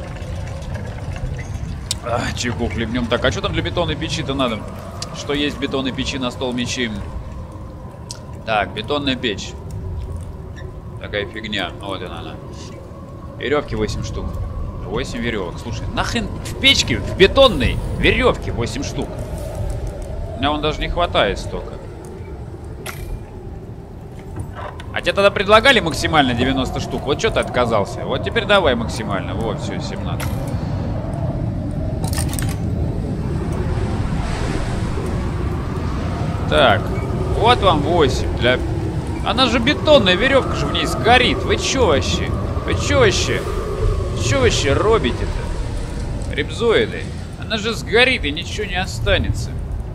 Чайку хлебнем. Так, а что там для бетонной печи-то надо? Что есть в бетонной печи на стол мечи? Так, бетонная печь. Такая фигня. Вот она. Веревки 8 штук. 8 веревок. Слушай, нахрен в печке, в бетонной веревки 8 штук. Мне вон даже не хватает столько. А тебе тогда предлагали максимально 90 штук. Вот что ты отказался. Вот теперь давай максимально. Вот, все, 17. Так, вот вам 8. Для... Она же бетонная, веревка же в ней сгорит. Вы чё вообще? Вы чё вообще? Чё вообще робите-то? Ребзоиды. Она же сгорит и ничего не останется.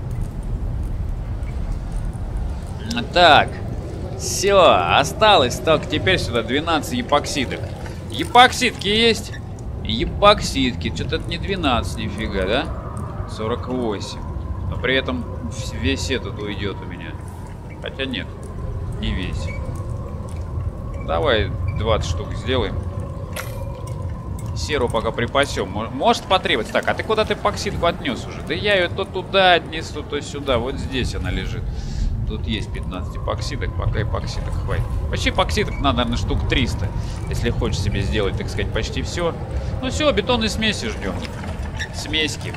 Так. Все, осталось только теперь сюда 12 эпоксидок. Эпоксидки есть? Эпоксидки. Что-то это не 12, нифига, да? 48. Но при этом весь этот уйдет у меня. Хотя нет, не весь. Давай 20 штук сделаем. Серу пока припасем. Может потребоваться. Так, а ты куда ты эпоксидку отнес уже? Да я ее то туда отнесу, то сюда. Вот здесь она лежит. Тут есть 15 эпоксидок, пока эпоксидок хватит. Вообще эпоксидок надо, наверное, штук 300. Если хочешь себе сделать, так сказать, почти все. Ну все, бетонной смеси ждем. Смеськи.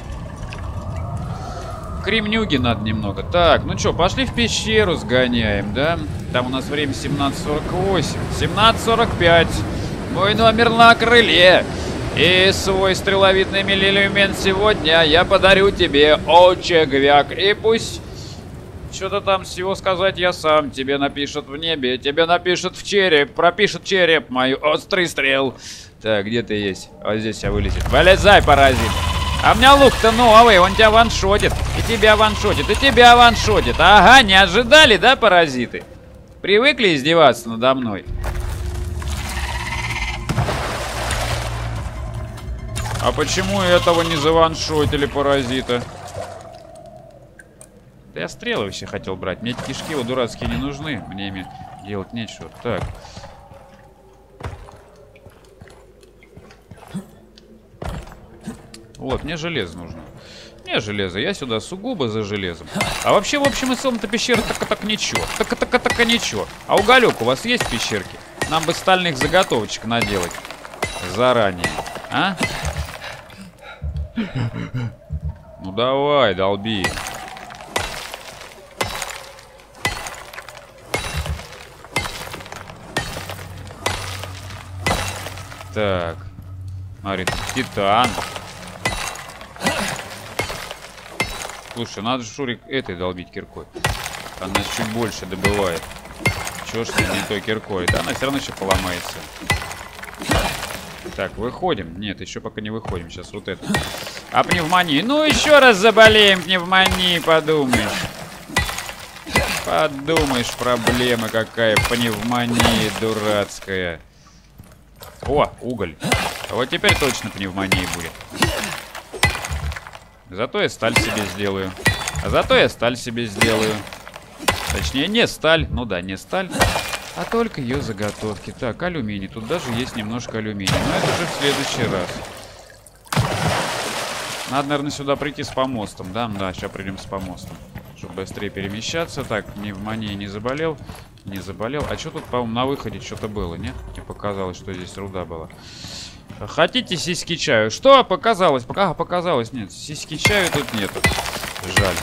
Кремнюги надо немного. Так, ну что, пошли в пещеру сгоняем, да? Там у нас время 17:48. 17:45. Мой номер на крыле. И свой стреловидный миллиэлемент сегодня я подарю тебе, о чегвяк. И пусть Что-то там всего сказать я сам. Тебе напишут в небе, тебе напишут в череп. Пропишет череп мой острый стрел. Так, где ты есть? Вот здесь я вылезет. Вылезай, паразит. А у меня лук-то новый, он тебя ваншотит. И тебя ваншотит, и тебя ваншотит. Ага, не ожидали, да, паразиты? Привыкли издеваться надо мной? А почему этого не заваншотили, паразита? Да я стрелы вообще хотел брать. Мне эти кишки вот дурацкие не нужны. Мне ими делать нечего. Так. Вот, мне железо нужно. Мне железо. Я сюда сугубо за железом. А вообще, в общем и целом-то пещера так ничего. Так ничего. А уголек у вас есть в пещерке? Нам бы стальных заготовочек наделать. Заранее. А? Ну давай, долби. Так. Смотри, титан. Слушай, надо же, Шурик, этой долбить киркой. Она чуть больше добывает. Чего ж ты не той киркой? Да она все равно еще поломается. Так, выходим. Нет, еще пока не выходим. Сейчас вот это. А пневмония? Ну, еще раз заболеем пневмонией, подумаешь. Подумаешь, проблема какая. Пневмония дурацкая. О, уголь. А вот теперь точно пневмония будет. Зато я сталь себе сделаю. Точнее, не сталь. Ну да, не сталь. А только ее заготовки. Так, алюминий. Тут даже есть немножко алюминия. Но это уже в следующий раз. Надо, наверное, сюда прийти с помостом. Да, сейчас придем с помостом. Чтобы быстрее перемещаться. Так, пневмония не заболел. Не заболел. А что тут, по-моему, на выходе что-то было, нет? Мне показалось, что здесь руда была. Хотите сиськи чаю? Что? Показалось. Ага, показалось. Нет, сиськи чаю тут нету. Жаль.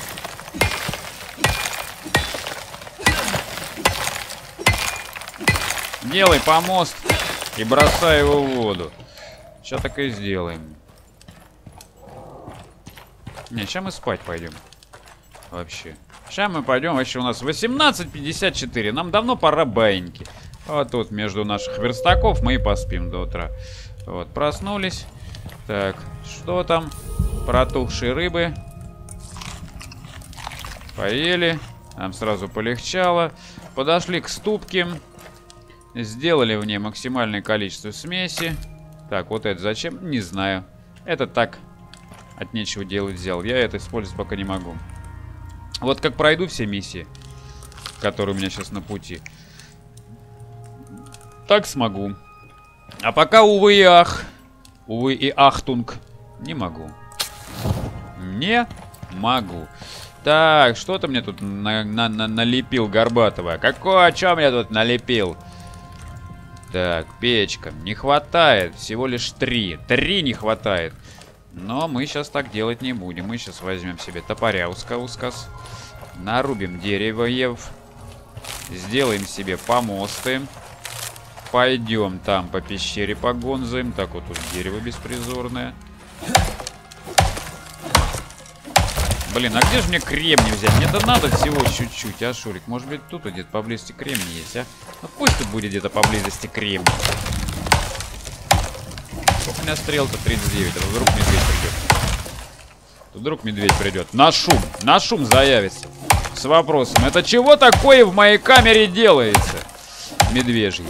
Делай помост и бросай его в воду. Сейчас так и сделаем. Не, сейчас мы спать пойдем. Вообще. Сейчас мы пойдем. Вообще у нас 18:54. Нам давно пора баиньки. Вот тут между наших верстаков мы и поспим до утра. Вот, проснулись. Так, что там? Протухшие рыбы. Поели. Нам сразу полегчало. Подошли к ступке. Сделали в ней максимальное количество смеси. Так, вот это зачем? Не знаю. Это так, от нечего делать взял. Я это использовать пока не могу. Вот как пройду все миссии, которые у меня сейчас на пути, так смогу. А пока, увы и ах. Увы и ахтунг. Не могу. Не могу. Так, что ты мне тут налепил, Горбатова? О чем я тут налепил? Так, печка. Не хватает. Всего лишь 3. 3 не хватает. Но мы сейчас так делать не будем. Мы сейчас возьмем себе топоря ускос. Нарубим деревьев. Сделаем себе помосты. Пойдем там по пещере погонзаем. Так, вот тут дерево беспризорное. Блин, а где же мне кремний взять? Мне-то надо всего чуть-чуть, а, Шурик? Может быть, тут где-то поблизости кремний есть, а? Ну, пусть тут будет где-то поблизости кремний. Сколько у меня стрел-то? 39. А вдруг медведь придет. Вдруг медведь придет. На шум заявится. С вопросом. Это чего такое в моей камере делается? Медвежий.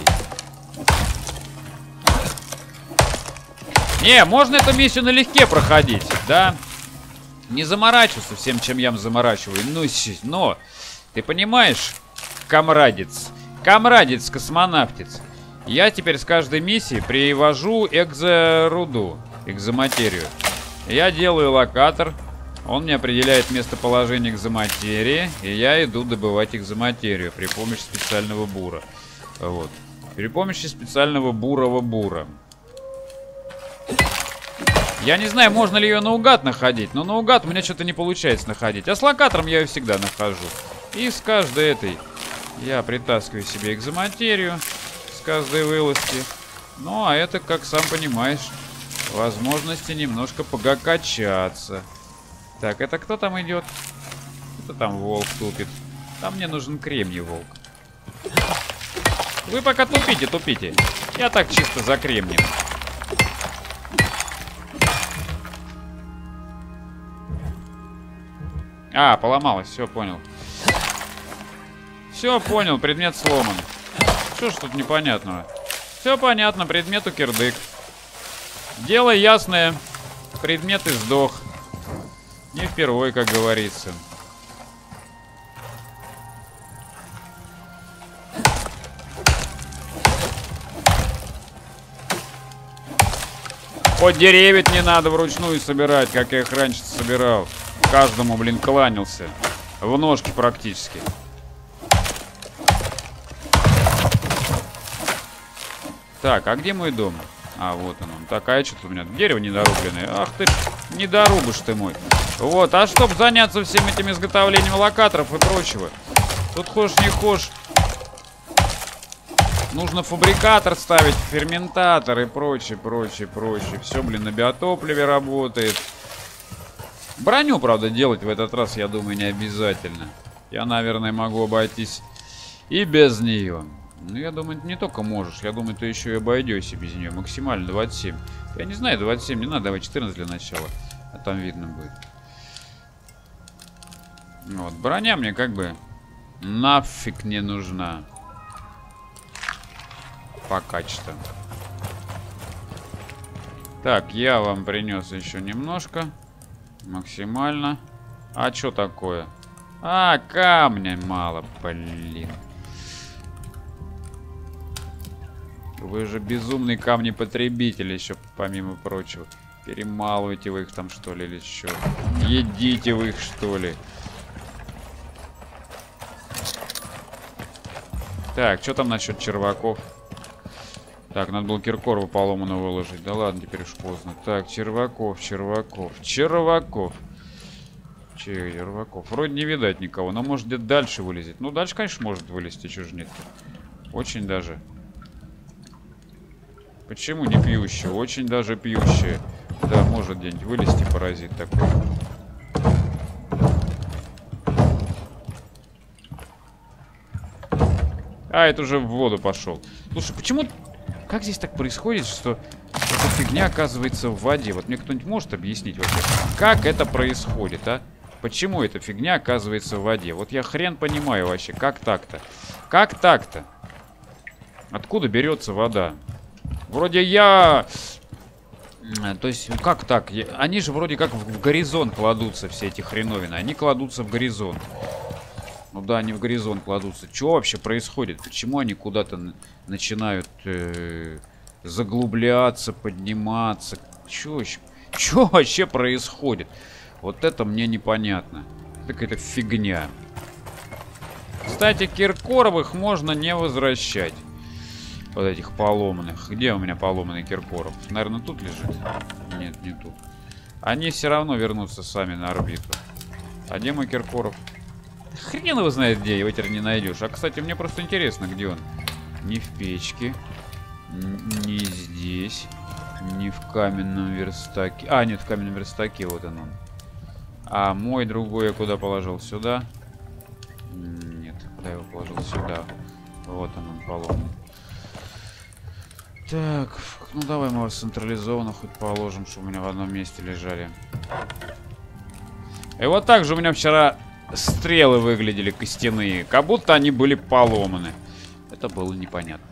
Не, можно эту миссию налегке проходить, да? Не заморачиваться всем, чем я заморачиваю. Но, ты понимаешь, камрадец, космонавтец, я теперь с каждой миссии привожу экзоруду, экзоматерию. Я делаю локатор, он мне определяет местоположение экзоматерии, и я иду добывать экзоматерию при помощи специального бура. Вот. При помощи специального бурого бура. Я не знаю, можно ли ее наугад находить, но наугад у меня что-то не получается находить. А с локатором я ее всегда нахожу. И с каждой этой я притаскиваю себе экзоматерию. С каждой вылазки. Ну, а это, как сам понимаешь, возможности немножко погакачаться. Так, это кто там идет? Это там волк тупит. Там мне нужен кремний, волк. Вы пока тупите, тупите. Я так чисто за кремнием. А, поломалось, все понял. Все понял, предмет сломан. Что ж тут непонятного? Все понятно, предмету кирдык. Дело ясное. Предмет и сдох. Не впервой, как говорится. Хоть деревья не надо вручную собирать, как я их раньше собирал. Каждому, блин, кланялся. В ножки практически. Так, а где мой дом? А, вот он. Такая что-то у меня дерево недорубленное. Ах ты, недорубыш ты мой. Вот, а чтоб заняться всем этим изготовлением локаторов и прочего. Тут хошь не хошь. Нужно фабрикатор ставить, ферментатор и прочее, прочее, прочее. Все, блин, на биотопливе работает. Броню, правда, делать в этот раз, я думаю, не обязательно. Я, наверное, могу обойтись и без нее. Ну, я думаю, не только можешь. Я думаю, ты еще и обойдешься без нее. Максимально 27. Я не знаю, 27 не надо, давай 14 для начала. А там видно будет. Вот, броня мне как бы нафиг не нужна. Пока что. Так, я вам принес еще немножко. Максимально. А что такое? А, камня мало, блин. Вы же безумный камнепотребитель еще, помимо прочего. Перемалываете вы их там, что ли, или что? Едите вы их, что ли? Так, что там насчет черваков? Так, надо было Киркорову поломанную выложить. Да ладно, теперь уж поздно. Так, черваков. Черваков. Вроде не видать никого, но может где-то дальше вылезет. Ну, дальше, конечно, может вылезти, чего же нет. Очень даже. Почему не пьющие? Очень даже пьющие. Да, может где-нибудь вылезти паразит такой. А, это уже в воду пошел. Слушай, почему... Как здесь так происходит, что эта фигня оказывается в воде? Вот мне кто-нибудь может объяснить вообще, как это происходит, а? Почему эта фигня оказывается в воде? Вот я хрен понимаю вообще, как так-то? Как так-то? Откуда берется вода? Вроде я... То есть, как так? Они же вроде как в горизонт кладутся, все эти хреновины. Они кладутся в горизонт. Ну да, они в горизонт кладутся. Что вообще происходит? Почему они куда-то начинают заглубляться, подниматься? Что вообще происходит? Вот это мне непонятно. Это какая-то фигня. Кстати, Киркоровых можно не возвращать. Вот этих поломанных. Где у меня поломанный Киркоров? Наверное, тут лежит? Нет, не тут. Они все равно вернутся сами на орбиту. А где мой Киркоров? Хрен его знает где, его теперь не найдешь. А, кстати, мне просто интересно, где он. Не в печке. Не здесь. Не в каменном верстаке. А, нет, в каменном верстаке, вот он. А мой другой я куда положил? Сюда? Нет, куда я его положил? Сюда. Вот он поломан. Так, ну давай мы его централизованно хоть положим, чтобы у меня в одном месте лежали. И вот так же у меня вчера стрелы выглядели костяные, как будто они были поломаны. Это было непонятно.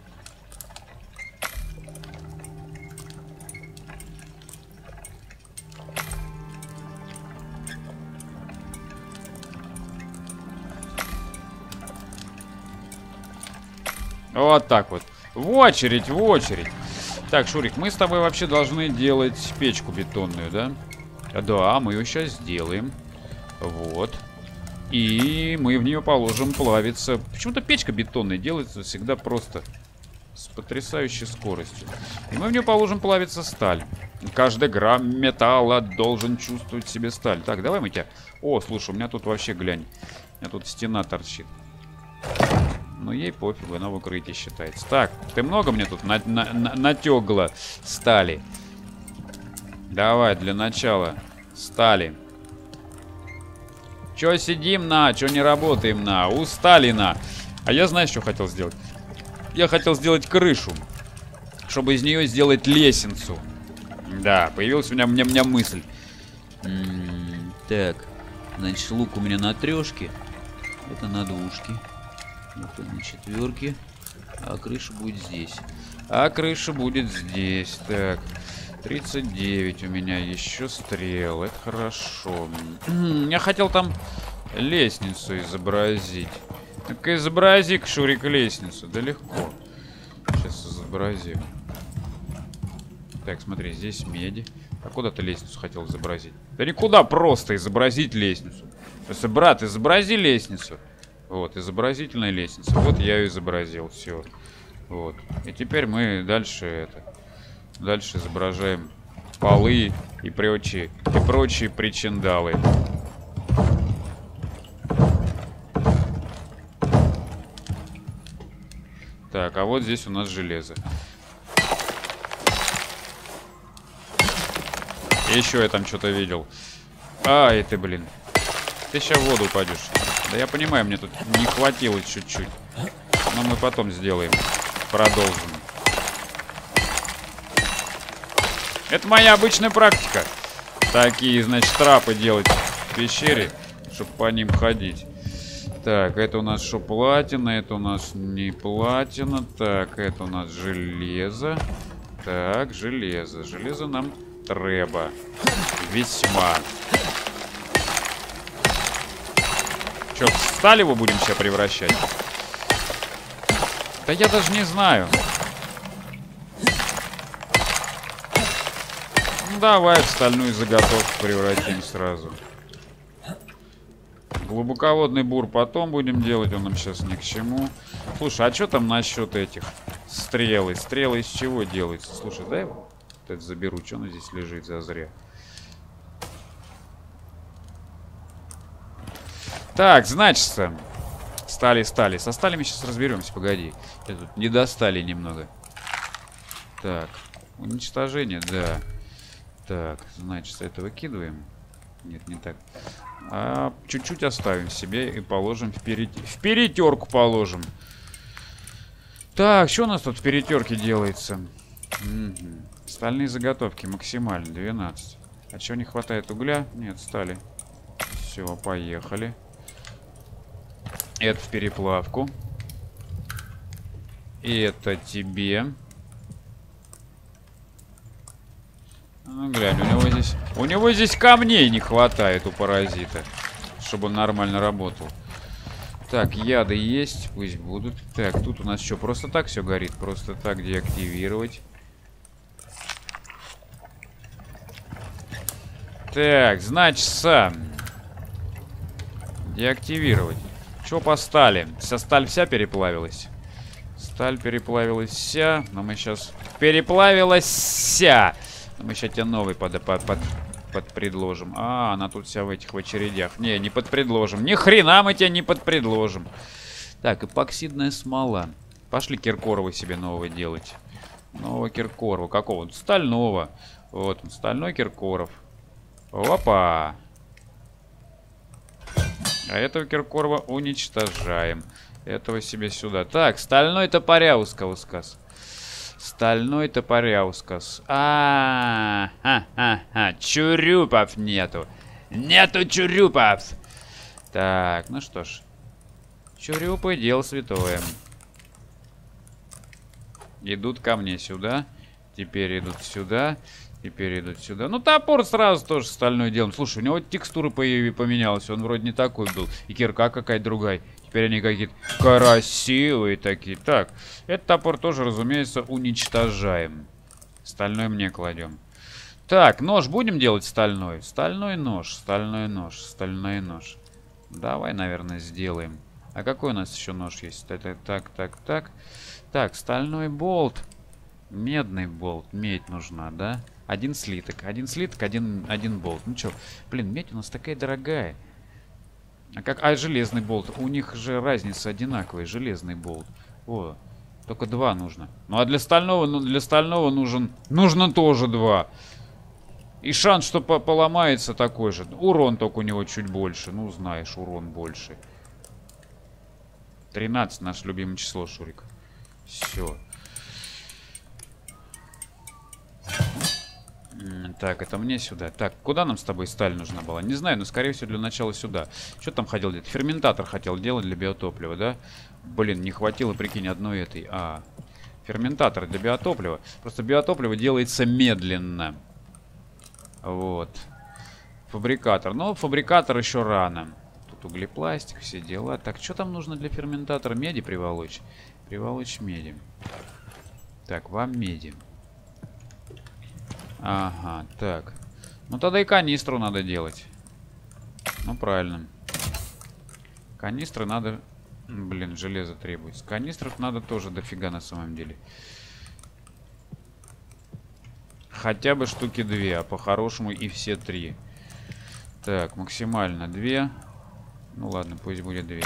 Вот так вот. В очередь, в очередь. Так, Шурик, мы с тобой вообще должны делать печку бетонную, да? Да, мы ее сейчас сделаем. Вот. И мы в нее положим плавиться. Почему-то печка бетонная делается всегда просто с потрясающей скоростью. И мы в нее положим плавиться сталь. Каждый грамм металла должен чувствовать в себе сталь. Так, давай мы тебя... О, слушай, у меня тут вообще, глянь. У меня тут стена торчит. Но ей пофигу, она в укрытии считается. Так, ты много мне тут натёгла стали? Давай, для начала стали. Чё сидим на? Чё не работаем на? Устали на? А я, знаешь, что хотел сделать? Я хотел сделать крышу, чтобы из нее сделать лестницу. Да, появилась у меня мысль. Так, значит, лук у меня на 3, это на 2, это на 4, а крыша будет здесь. А крыша будет здесь. Так, 39 у меня еще стрел, это хорошо. Я хотел там лестницу изобразить. Так изобрази-ка, Шурик, лестницу. Да легко. Сейчас изобразим. Так, смотри, здесь меди. А куда ты лестницу хотел изобразить? Да никуда, просто изобразить лестницу. Просто, брат, изобрази лестницу. Вот, изобразительная лестница. Вот я ее изобразил, все. Вот. И теперь мы дальше дальше изображаем полы и прочие причиндалы. Так, а вот здесь у нас железо. Еще я там что-то видел. Ай, ты, блин. Ты сейчас в воду упадешь. Да я понимаю, мне тут не хватило чуть-чуть. Но мы потом сделаем. Продолжим. Это моя обычная практика. Такие, значит, трапы делать в пещере, чтобы по ним ходить. Так, это у нас что, платина? Это у нас не платина. Так, это у нас железо. Так, железо. Железо нам треба. Весьма. Что, в сталь его будем сейчас превращать? Да я даже не знаю. Ну, давай в стальную заготовку превратим сразу. Глубоководный бур потом будем делать, он нам сейчас ни к чему. Слушай, а что там насчет этих стрелы? Стрелы из чего делаются? Слушай, дай вот это заберу, что оно здесь лежит зазря. Так, значит, стали. Со сталями сейчас разберемся, погоди. Я тут не достали немного. Так, уничтожение, да. Так, значит, это выкидываем. Нет, не так. А чуть-чуть оставим себе и положим в перетерку положим. Так, что у нас тут в перетерке делается? Стальные заготовки максимально 12. А чего не хватает угля? Нет, стали. Все, поехали. Это в переплавку. И это тебе. Ну, глянь, у него здесь камней не хватает у паразита, чтобы он нормально работал. Так, яды есть, пусть будут. Так, тут у нас что, просто так все горит? Просто так деактивировать. Так, значит, деактивировать. Что по стали? Сталь вся переплавилась? Сталь переплавилась вся. Но мы сейчас... Переплавилась вся! Но мы сейчас тебе новый подпредложим. А, она тут вся в этих очередях. Не подпредложим. Ни хрена мы тебе не подпредложим. Так, эпоксидная смола. Пошли Киркорова себе нового делать. Нового Киркорова. Какого? Стального. Вот он, стальной Киркоров. Опа! А этого Киркорова уничтожаем. Этого себе сюда. Так, стальной топоряускас. Стальной топоряускас. Чурюпов нету. Нету чурюпов. Так, ну что ж. Чурюпы — дело святое. Идут ко мне сюда. Теперь идут сюда. Теперь идут сюда. Ну, топор сразу тоже стальной делаем. Слушай, у него текстура поменялась. Он вроде не такой был. И кирка какая-то другая. Теперь они какие-то красивые такие. Так, этот топор тоже, разумеется, уничтожаем. Стальной мне кладем. Так, нож будем делать стальной? Стальной нож, стальной нож, стальной нож. Давай, наверное, сделаем. А какой у нас еще нож есть? Так. Так, стальной болт. Медный болт. Медь нужна, да? Один слиток, один болт. Ну что, блин, медь у нас такая дорогая. А железный болт? У них же разница одинаковая. Железный болт. О, только 2 нужно. Ну а для стального нужно тоже 2. И шанс, что поломается, такой же. Урон только у него чуть больше. Ну, знаешь, урон больше. 13, наше любимое число, Шурик. Все. Так, это мне сюда. Так, куда нам с тобой сталь нужна была? Не знаю, но скорее всего для начала сюда. Что там хотел делать? Ферментатор хотел делать для биотоплива, да? Блин, не хватило, прикинь, одной этой. Ферментатор для биотоплива. Просто биотопливо делается медленно. Вот. Фабрикатор. Но фабрикатор еще рано. Тут углепластик, все дела. Так, что там нужно для ферментатора? Меди приволочь? Приволочь меди. Так, вам меди. Ага, так. Ну тогда и канистру надо делать. Ну правильно. Канистры надо... Блин, железо требуется. Канистров надо тоже дофига на самом деле. Хотя бы штуки 2, а по-хорошему и все 3. Так, максимально 2. Ну ладно, пусть будет 2.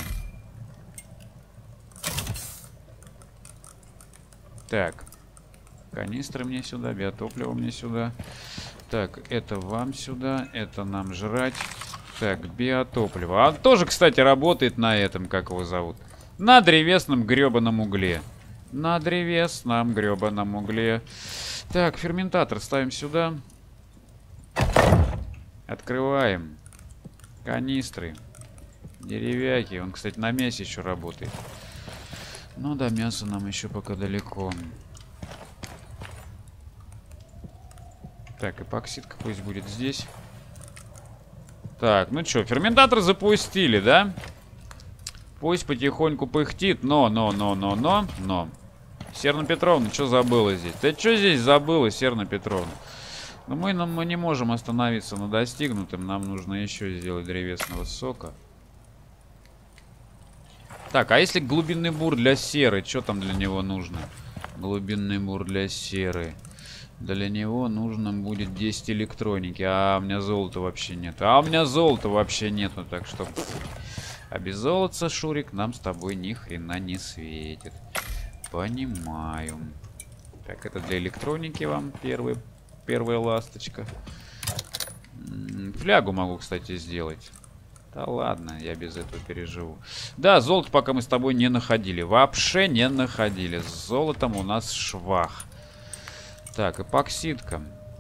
Так. Канистры мне сюда, биотопливо мне сюда. Так, это вам сюда, это нам жрать. Так, биотопливо. А он тоже, кстати, работает на этом, как его зовут. На древесном гребаном угле. На древесном гребаном угле. Так, ферментатор ставим сюда. Открываем. Канистры. Деревяки. Он, кстати, на мясе еще работает. Ну да, мясо нам еще пока далеко. Так, эпоксидка пусть будет здесь. Так, ну что, ферментатор запустили, да? Пусть потихоньку пыхтит, но. Серна Петровна, что забыла здесь? Ты что здесь забыла, Серна Петровна? Ну мы не можем остановиться на достигнутом. Нам нужно еще сделать древесного сока. Так, а если глубинный бур для серы? Что там для него нужно? Глубинный бур для серы. Для него нужно будет 10 электроники. А у меня золота вообще нет. Ну так что... А без золота, Шурик, нам с тобой ни хрена не светит. Понимаю. Так, это для электроники вам первая ласточка. Флягу могу, кстати, сделать. Да ладно, я без этого переживу. Да, золото пока мы с тобой не находили. Вообще не находили. С золотом у нас швах. Так, эпоксидка.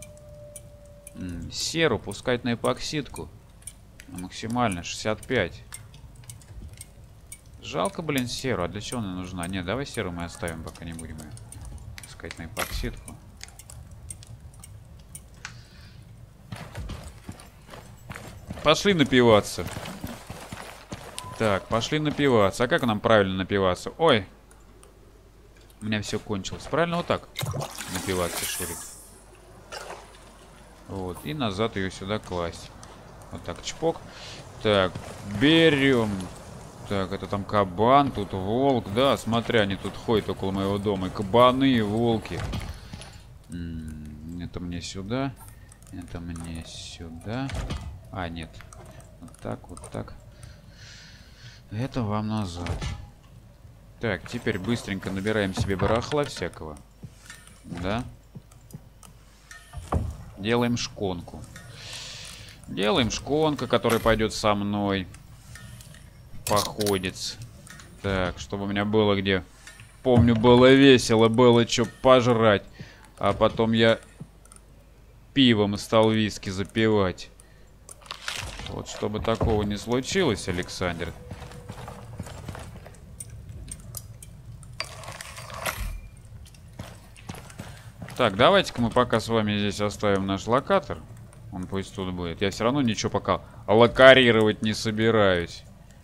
Серу пускать на эпоксидку. Максимально 65. Жалко, блин, серу. А для чего она нужна? Не, давай серу мы оставим, пока не будем ее пускать на эпоксидку. Пошли напиваться. Так, пошли напиваться. А как нам правильно напиваться? Ой. У меня все кончилось. Правильно вот так напиваться, Шурик. Вот. И назад ее сюда класть. Вот так, чпок. Так, берем. Так, это там кабан, тут волк. Да, смотря, они тут ходят около моего дома. И кабаны, и волки. Это мне сюда. Это мне сюда. А, нет. Вот так, вот так. Это вам назад. Так, теперь быстренько набираем себе барахла всякого. Да. Делаем шконку. Делаем шконка, которая пойдет со мной. Походец. Так, чтобы у меня было где... Помню, было весело, было что пожрать. А потом я пивом стал виски запивать. Вот, чтобы такого не случилось, Александр. Так, давайте-ка мы пока с вами здесь оставим наш локатор. Он пусть тут будет. Я все равно ничего пока локарировать не собираюсь.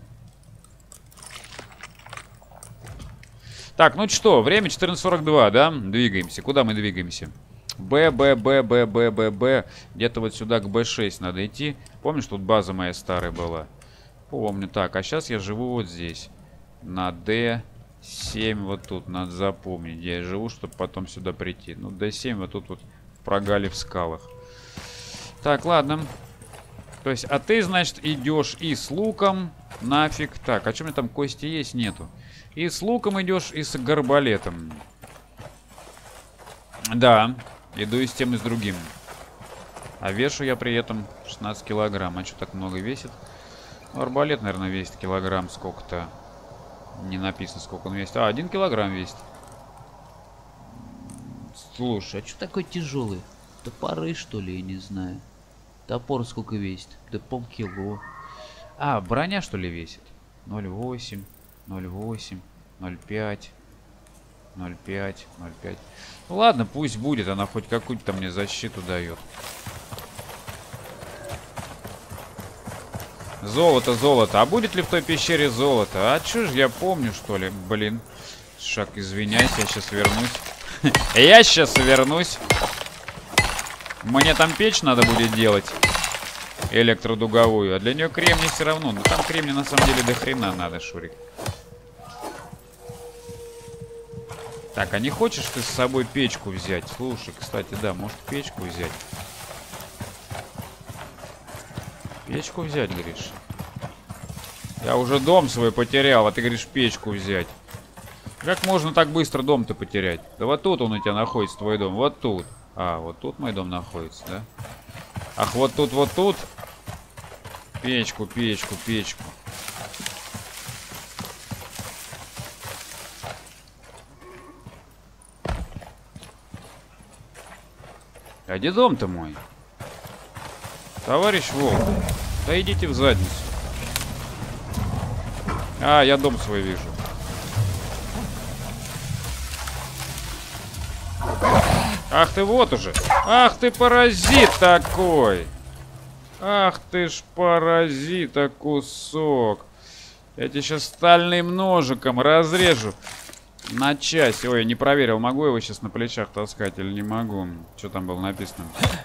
Так, ну что, время 14:42, да? Двигаемся. Куда мы двигаемся? Б. Где-то вот сюда к Б6 надо идти. Помнишь, тут база моя старая была? Помню. Так, а сейчас я живу вот здесь. На Д7 вот тут. Надо запомнить, где я живу, чтобы потом сюда прийти. Ну, Д7 вот тут вот в прогале в скалах. Так, ладно. То есть, а ты, значит, идешь и с луком нафиг. Так, а что у меня там кости есть? Нету. И с луком идешь, и с арбалетом. Да, иду и с тем, и с другим. А вешу я при этом 16 килограмм. А что так много весит? Ну, арбалет, наверное, весит килограмм сколько-то. Не написано, сколько он весит. А, 1 килограмм весит. Слушай, а что такой тяжелый? Топоры, что ли, я не знаю. Топор сколько весит? Да полкило. А, броня, что ли, весит? 0,8, 0,8, 0,5, 0,5, 0,5. Ну ладно, пусть будет, она хоть какую-то мне защиту дает. Золото, золото. А будет ли в той пещере золото? А чё ж я помню, что ли? Блин. Шаг, извиняйся, я сейчас вернусь. Я сейчас вернусь. Мне там печь надо будет делать. Электродуговую. А для нее кремний все равно. Но там кремния на самом деле до хрена надо, Шурик. Так, а не хочешь ты с собой печку взять? Слушай, кстати, да, может печку взять. Печку взять, говоришь? Я уже дом свой потерял, а ты говоришь печку взять. Как можно так быстро дом-то потерять? Да вот тут он у тебя находится, твой дом. Вот тут. А, вот тут мой дом находится, да? Ах, вот тут, вот тут. Печку, печку, печку. А где дом-то мой? Товарищ Волк, да идите в задницу. А, я дом свой вижу. Ах ты вот уже. Ах ты паразит такой. Ах ты ж паразита кусок. Я тебе сейчас стальным ножиком разрежу на части. Ой, я не проверил, могу его сейчас на плечах таскать или не могу. Что там было написано?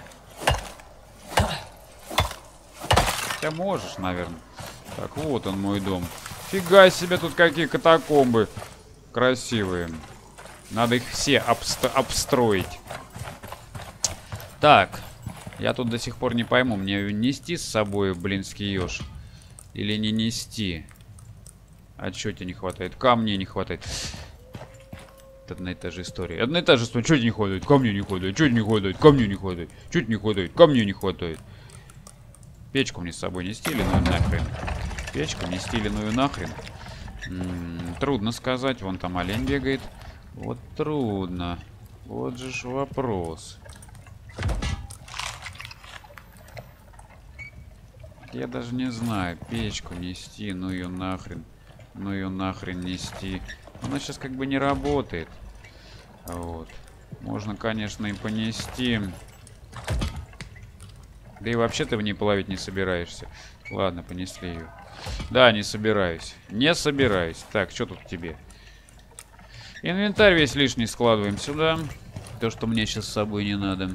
Хотя можешь, наверное. Так, вот он мой дом. Фига себе, тут какие катакомбы красивые. Надо их все обстроить. Так, я тут до сих пор не пойму, мне нести с собой блинский еж или не нести? А чё тебе не хватает? Камней не хватает. Это одна и та же история. Одна и та же история. Чё тебе не хватает? Камней не хватает. Чё тебе не хватает? Камней не хватает. Чё тебе не хватает? Камней не хватает. Печку мне с собой нести или ну нахрен? Печку нести или ну нахрен? Трудно сказать. Вон там олень бегает. Вот трудно. Вот же ж вопрос. Я даже не знаю. Печку нести, ну ее нахрен. Ну ее нахрен нести. Она сейчас как бы не работает. Вот. Можно, конечно, и понести. Да и вообще ты в ней плавить не собираешься. Ладно, понесли ее. Да, не собираюсь. Не собираюсь. Так, что тут тебе? Инвентарь весь лишний складываем сюда. То, что мне сейчас с собой не надо.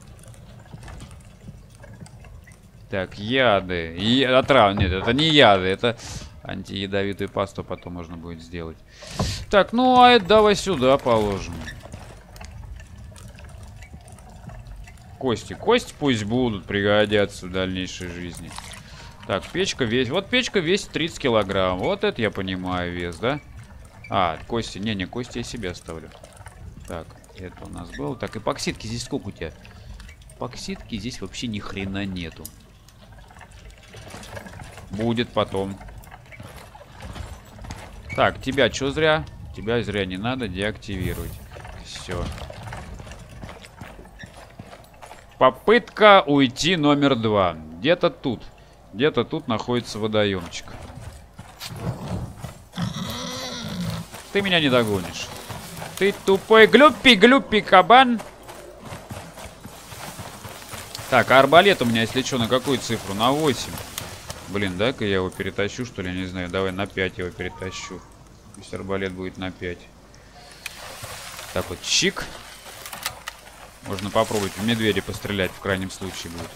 Так, яды. Нет, это не яды, это антиядовитую пасту потом можно будет сделать. Так, ну а это давай сюда положим. Кости. Кости пусть будут, пригодятся в дальнейшей жизни. Так, печка весит. Вот печка весит 30 килограмм. Вот это я понимаю вес, да? А, кости. Не, кости я себе оставлю. Так, это у нас было. Так, эпоксидки здесь сколько у тебя? Эпоксидки здесь вообще ни хрена нету. Будет потом. Так, тебя что зря? Тебя зря не надо деактивировать. Все. Попытка уйти номер 2. Где-то тут. Где-то тут находится водоемчик. Ты меня не догонишь. Ты тупой глюппи кабан. Так, а арбалет у меня, если что, на какую цифру? На 8. Блин, дай-ка я его перетащу, что ли, не знаю. Давай на 5 его перетащу. Пусть арбалет будет на 5. Так вот, чик. Можно попробовать в медведя пострелять, в крайнем случае будет.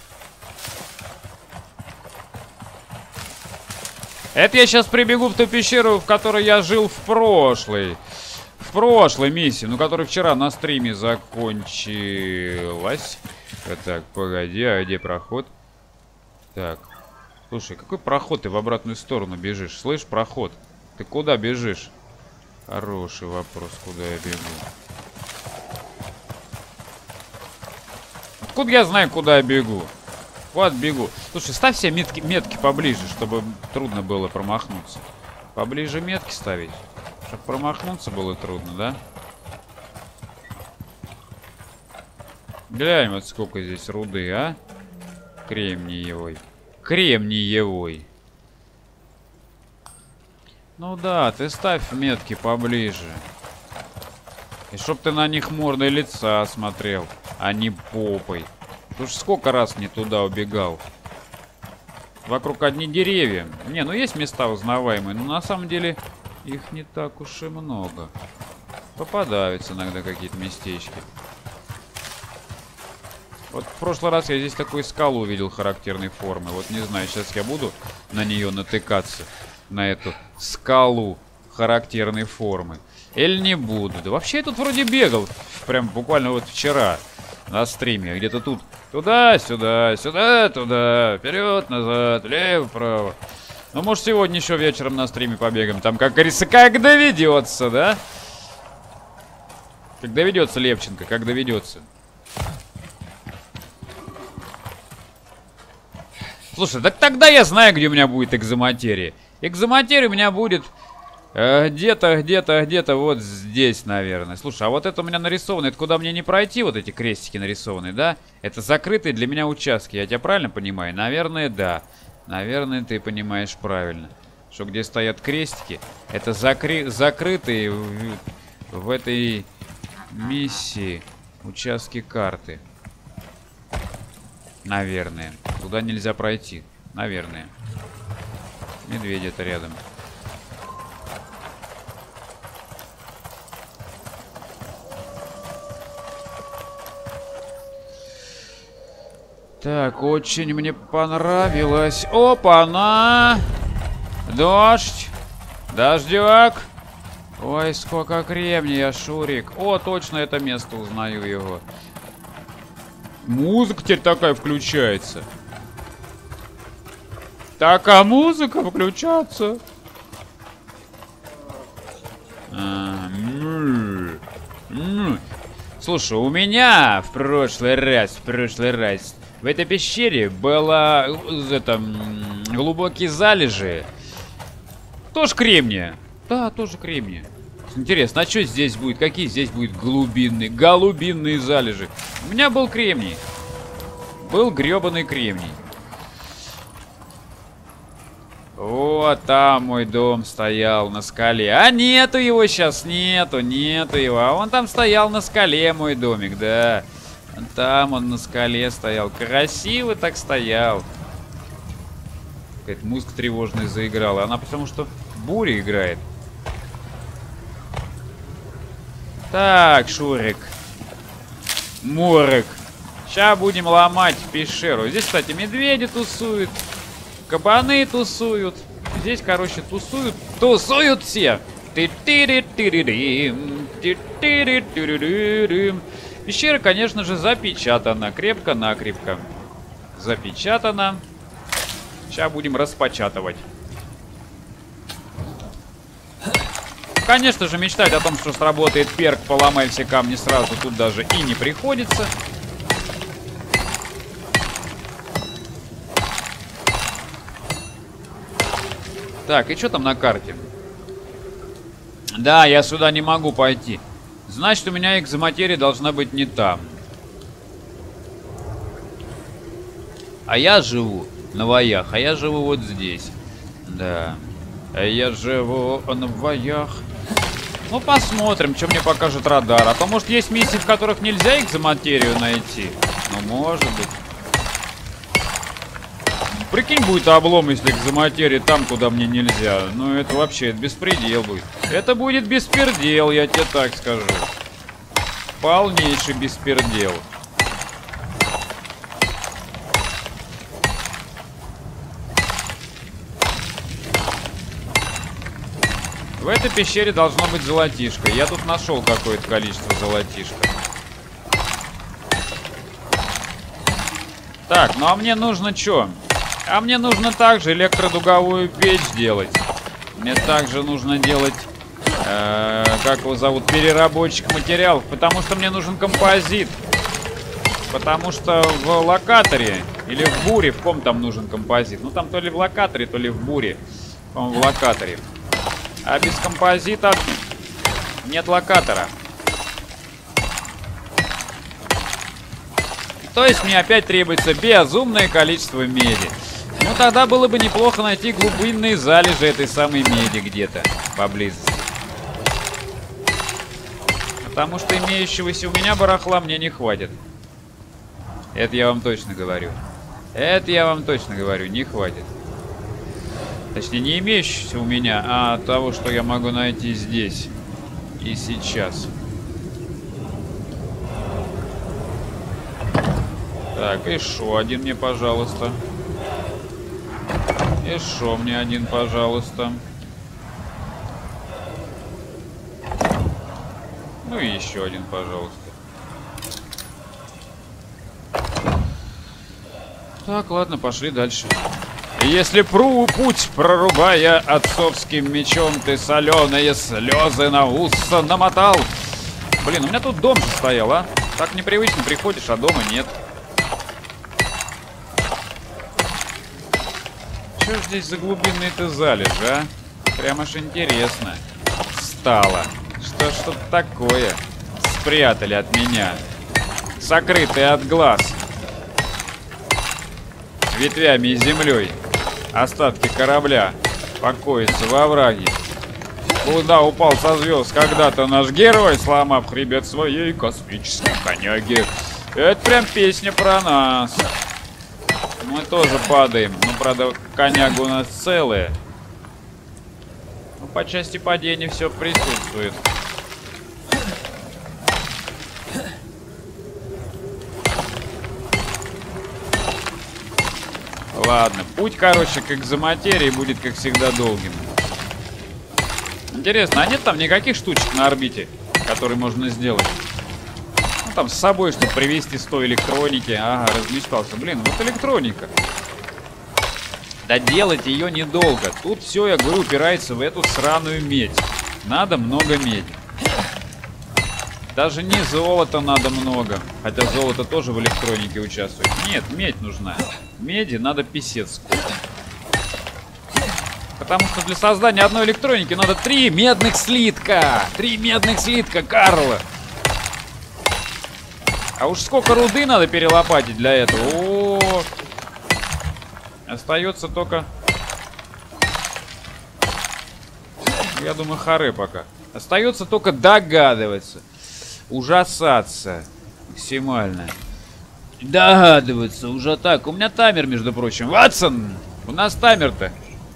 Это я сейчас прибегу в ту пещеру, в которой я жил в прошлой миссии, ну, которая вчера на стриме закончилась. Так, погоди, а где проход? Так, слушай, какой проход? Ты в обратную сторону бежишь. Слышь, проход, ты куда бежишь? Хороший вопрос, куда я бегу. Откуда я знаю, куда я бегу? Вот бегу. Слушай, ставь себе метки поближе, чтобы трудно было промахнуться. Поближе метки ставить. Чтобы промахнуться было трудно, да? Глянь, вот сколько здесь руды, а? Кремниевой. Кремниевой. Ну да, ты ставь метки поближе. И чтоб ты на них мордой лица смотрел, а не попой. Потому что сколько раз не туда убегал. Вокруг одни деревья. Не, ну есть места узнаваемые, но на самом деле их не так уж и много. Попадаются иногда какие-то местечки. Вот в прошлый раз я здесь такую скалу увидел характерной формы. Вот не знаю, сейчас я буду на нее натыкаться. На эту скалу характерной формы. Или не буду. Да вообще я тут вроде бегал. Прям буквально вот вчера. На стриме. Где-то тут. Туда, сюда, сюда, туда. Вперед, назад, влево, вправо. Ну, может, сегодня еще вечером на стриме побегаем. Там, как говорится, как доведется, да? Как доведется, Левченко, как доведется. Слушай, так тогда я знаю, где у меня будет экзоматерия. Экзоматерия у меня будет где-то вот здесь, наверное. Слушай, а вот это у меня нарисовано. Это куда мне не пройти, вот эти крестики нарисованы, да? Это закрытые для меня участки. Я тебя правильно понимаю? Наверное, да. Наверное, ты понимаешь правильно. Что где стоят крестики, это закрытые в этой миссии участки карты. Наверное. Туда нельзя пройти. Наверное. Медведи-то рядом. Так, очень мне понравилось. Опа-на! Дождь! Дождёк! Ой, сколько кремния, Шурик. О, точно это место, узнаю его. Музыка теперь такая включается. Такая музыка включается. Слушай, у меня в прошлый раз в этой пещере было глубокие залежи. Тоже кремния. Да, тоже кремния. Интересно, а что здесь будет? Какие здесь будут голубинные залежи? У меня был кремний. Был гребаный кремний. Вот там мой дом стоял на скале. А нету его сейчас, нету его. А он там стоял на скале, мой домик, да. Там он на скале стоял. Красиво так стоял. Какая-то музыка тревожная заиграла. Она потому что буря играет. Так, Шурик. Мурик. Сейчас будем ломать пещеру. Здесь, кстати, медведи тусуют. Кабаны тусуют. Здесь, короче, тусуют все. Пещера, конечно же, запечатана. Крепко-накрепко. Запечатана. Сейчас будем распечатывать. Конечно же, мечтать о том, что сработает перк, поломай все камни сразу, тут даже и не приходится. Так, и что там на карте? Да, я сюда не могу пойти. Значит, у меня экзоматерия должна быть не там. А я живу на воях, а я живу вот здесь. Да. А я живу на воях. Ну, посмотрим, что мне покажет радар. А то, может, есть миссии, в которых нельзя экзоматерию найти. Ну, может быть. Прикинь, будет облом, если экзоматерия там, куда мне нельзя. Ну, это вообще беспредел будет. Это будет беспердел, я тебе так скажу. Полнейший беспердел. В этой пещере должно быть золотишко. Я тут нашел какое-то количество золотишка. Так, ну а мне нужно что? А мне нужно также электродуговую печь делать. Мне также нужно делать, как его зовут, переработчик материалов. Потому что мне нужен композит. Потому что в локаторе или в буре, в ком там нужен композит. Ну там то ли в локаторе, то ли в буре. По-моему, в локаторе. А без композита нет локатора. То есть мне опять требуется безумное количество меди. Ну тогда было бы неплохо найти глубинные залежи этой самой меди где-то поблизости. Потому что имеющегося у меня барахла мне не хватит. Это я вам точно говорю. Это я вам точно говорю, не хватит. Точнее, не имеющегося у меня, а того, что я могу найти здесь и сейчас. Так, и шо один мне, пожалуйста. И шо мне один, пожалуйста. Ну и еще один, пожалуйста. Так, ладно, пошли дальше. Если путь, прорубая отцовским мечом, ты соленые слезы на уста намотал. Блин, у меня тут дом же стоял, а? Так непривычно приходишь, а дома нет. Что ж здесь за глубинные-то залежи, а? Прям аж интересно стало. Что-то такое спрятали от меня. Сокрытые от глаз. Ветвями и землей. Остатки корабля покоятся во овраге. Куда упал со звезд когда-то наш герой, сломав хребет своей космической коняги. Это прям песня про нас. Мы тоже падаем. Ну, правда, коняга у нас целая. Но по части падения все присутствует. Ладно, путь, короче, к экзоматерии будет, как всегда, долгим. Интересно, а нет там никаких штучек на орбите, которые можно сделать? Ну, там с собой, чтобы привезти 100 электроники. Ага, размечтался. Блин, вот электроника. Да делать ее недолго. Тут все, я говорю, упирается в эту сраную медь. Надо много меди. Даже не золота надо много. Хотя золото тоже в электронике участвует. Нет, медь нужна. Меди надо писец. Потому что для создания одной электроники надо 3 медных слитка. 3 медных слитка, Карл. А уж сколько руды надо перелопатить для этого. О-о-о. Остается только... Я думаю, харе пока. Остается только догадываться. Ужасаться. Максимально. Догадываться уже так. У меня таймер, между прочим. Ватсон! У нас таймер-то.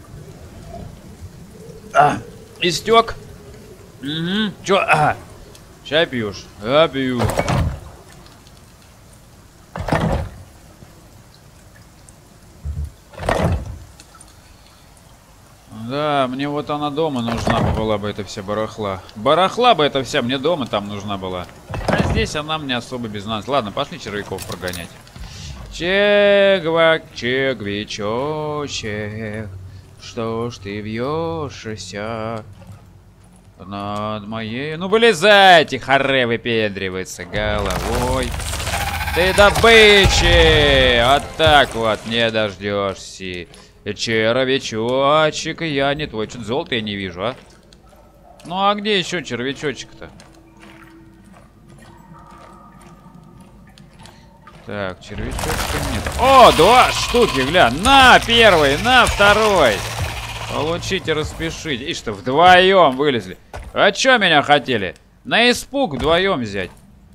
Истек. Угу. Чё? Чай пьешь? Да, пью. Да, мне вот она дома нужна была бы, эта вся барахла. Барахла бы эта вся мне дома там нужна была. А здесь она мне особо без нас. Ладно, пошли червяков прогонять. Чегвак, чегвичочек, что ж ты вьешься над моей... Ну, вылезайте, харе выпендривается головой. Ты добычи! Вот так вот не дождешься. Червячочек, я не твой. Что-то золото я не вижу, а? Ну, а где еще червячочек-то? Так, червячочка нет. О, 2 штуки, гля. На первый, на второй. Получите, распишите. И что, вдвоем вылезли. А чё меня хотели? На испуг вдвоем взять.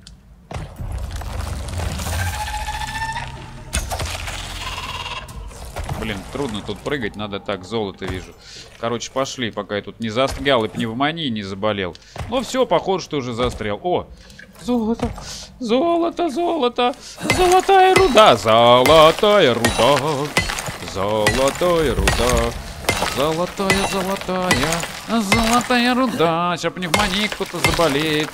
Блин, трудно тут прыгать, надо так, золото вижу. Короче, пошли, пока я тут не застрял и пневмонией не заболел. Ну все, похоже, что уже застрял. О, золото, золото, золото, золотая руда, золотая руда, золотая руда, золотая, золотая, золотая руда. Сейчас пневмонией кто-то заболеет.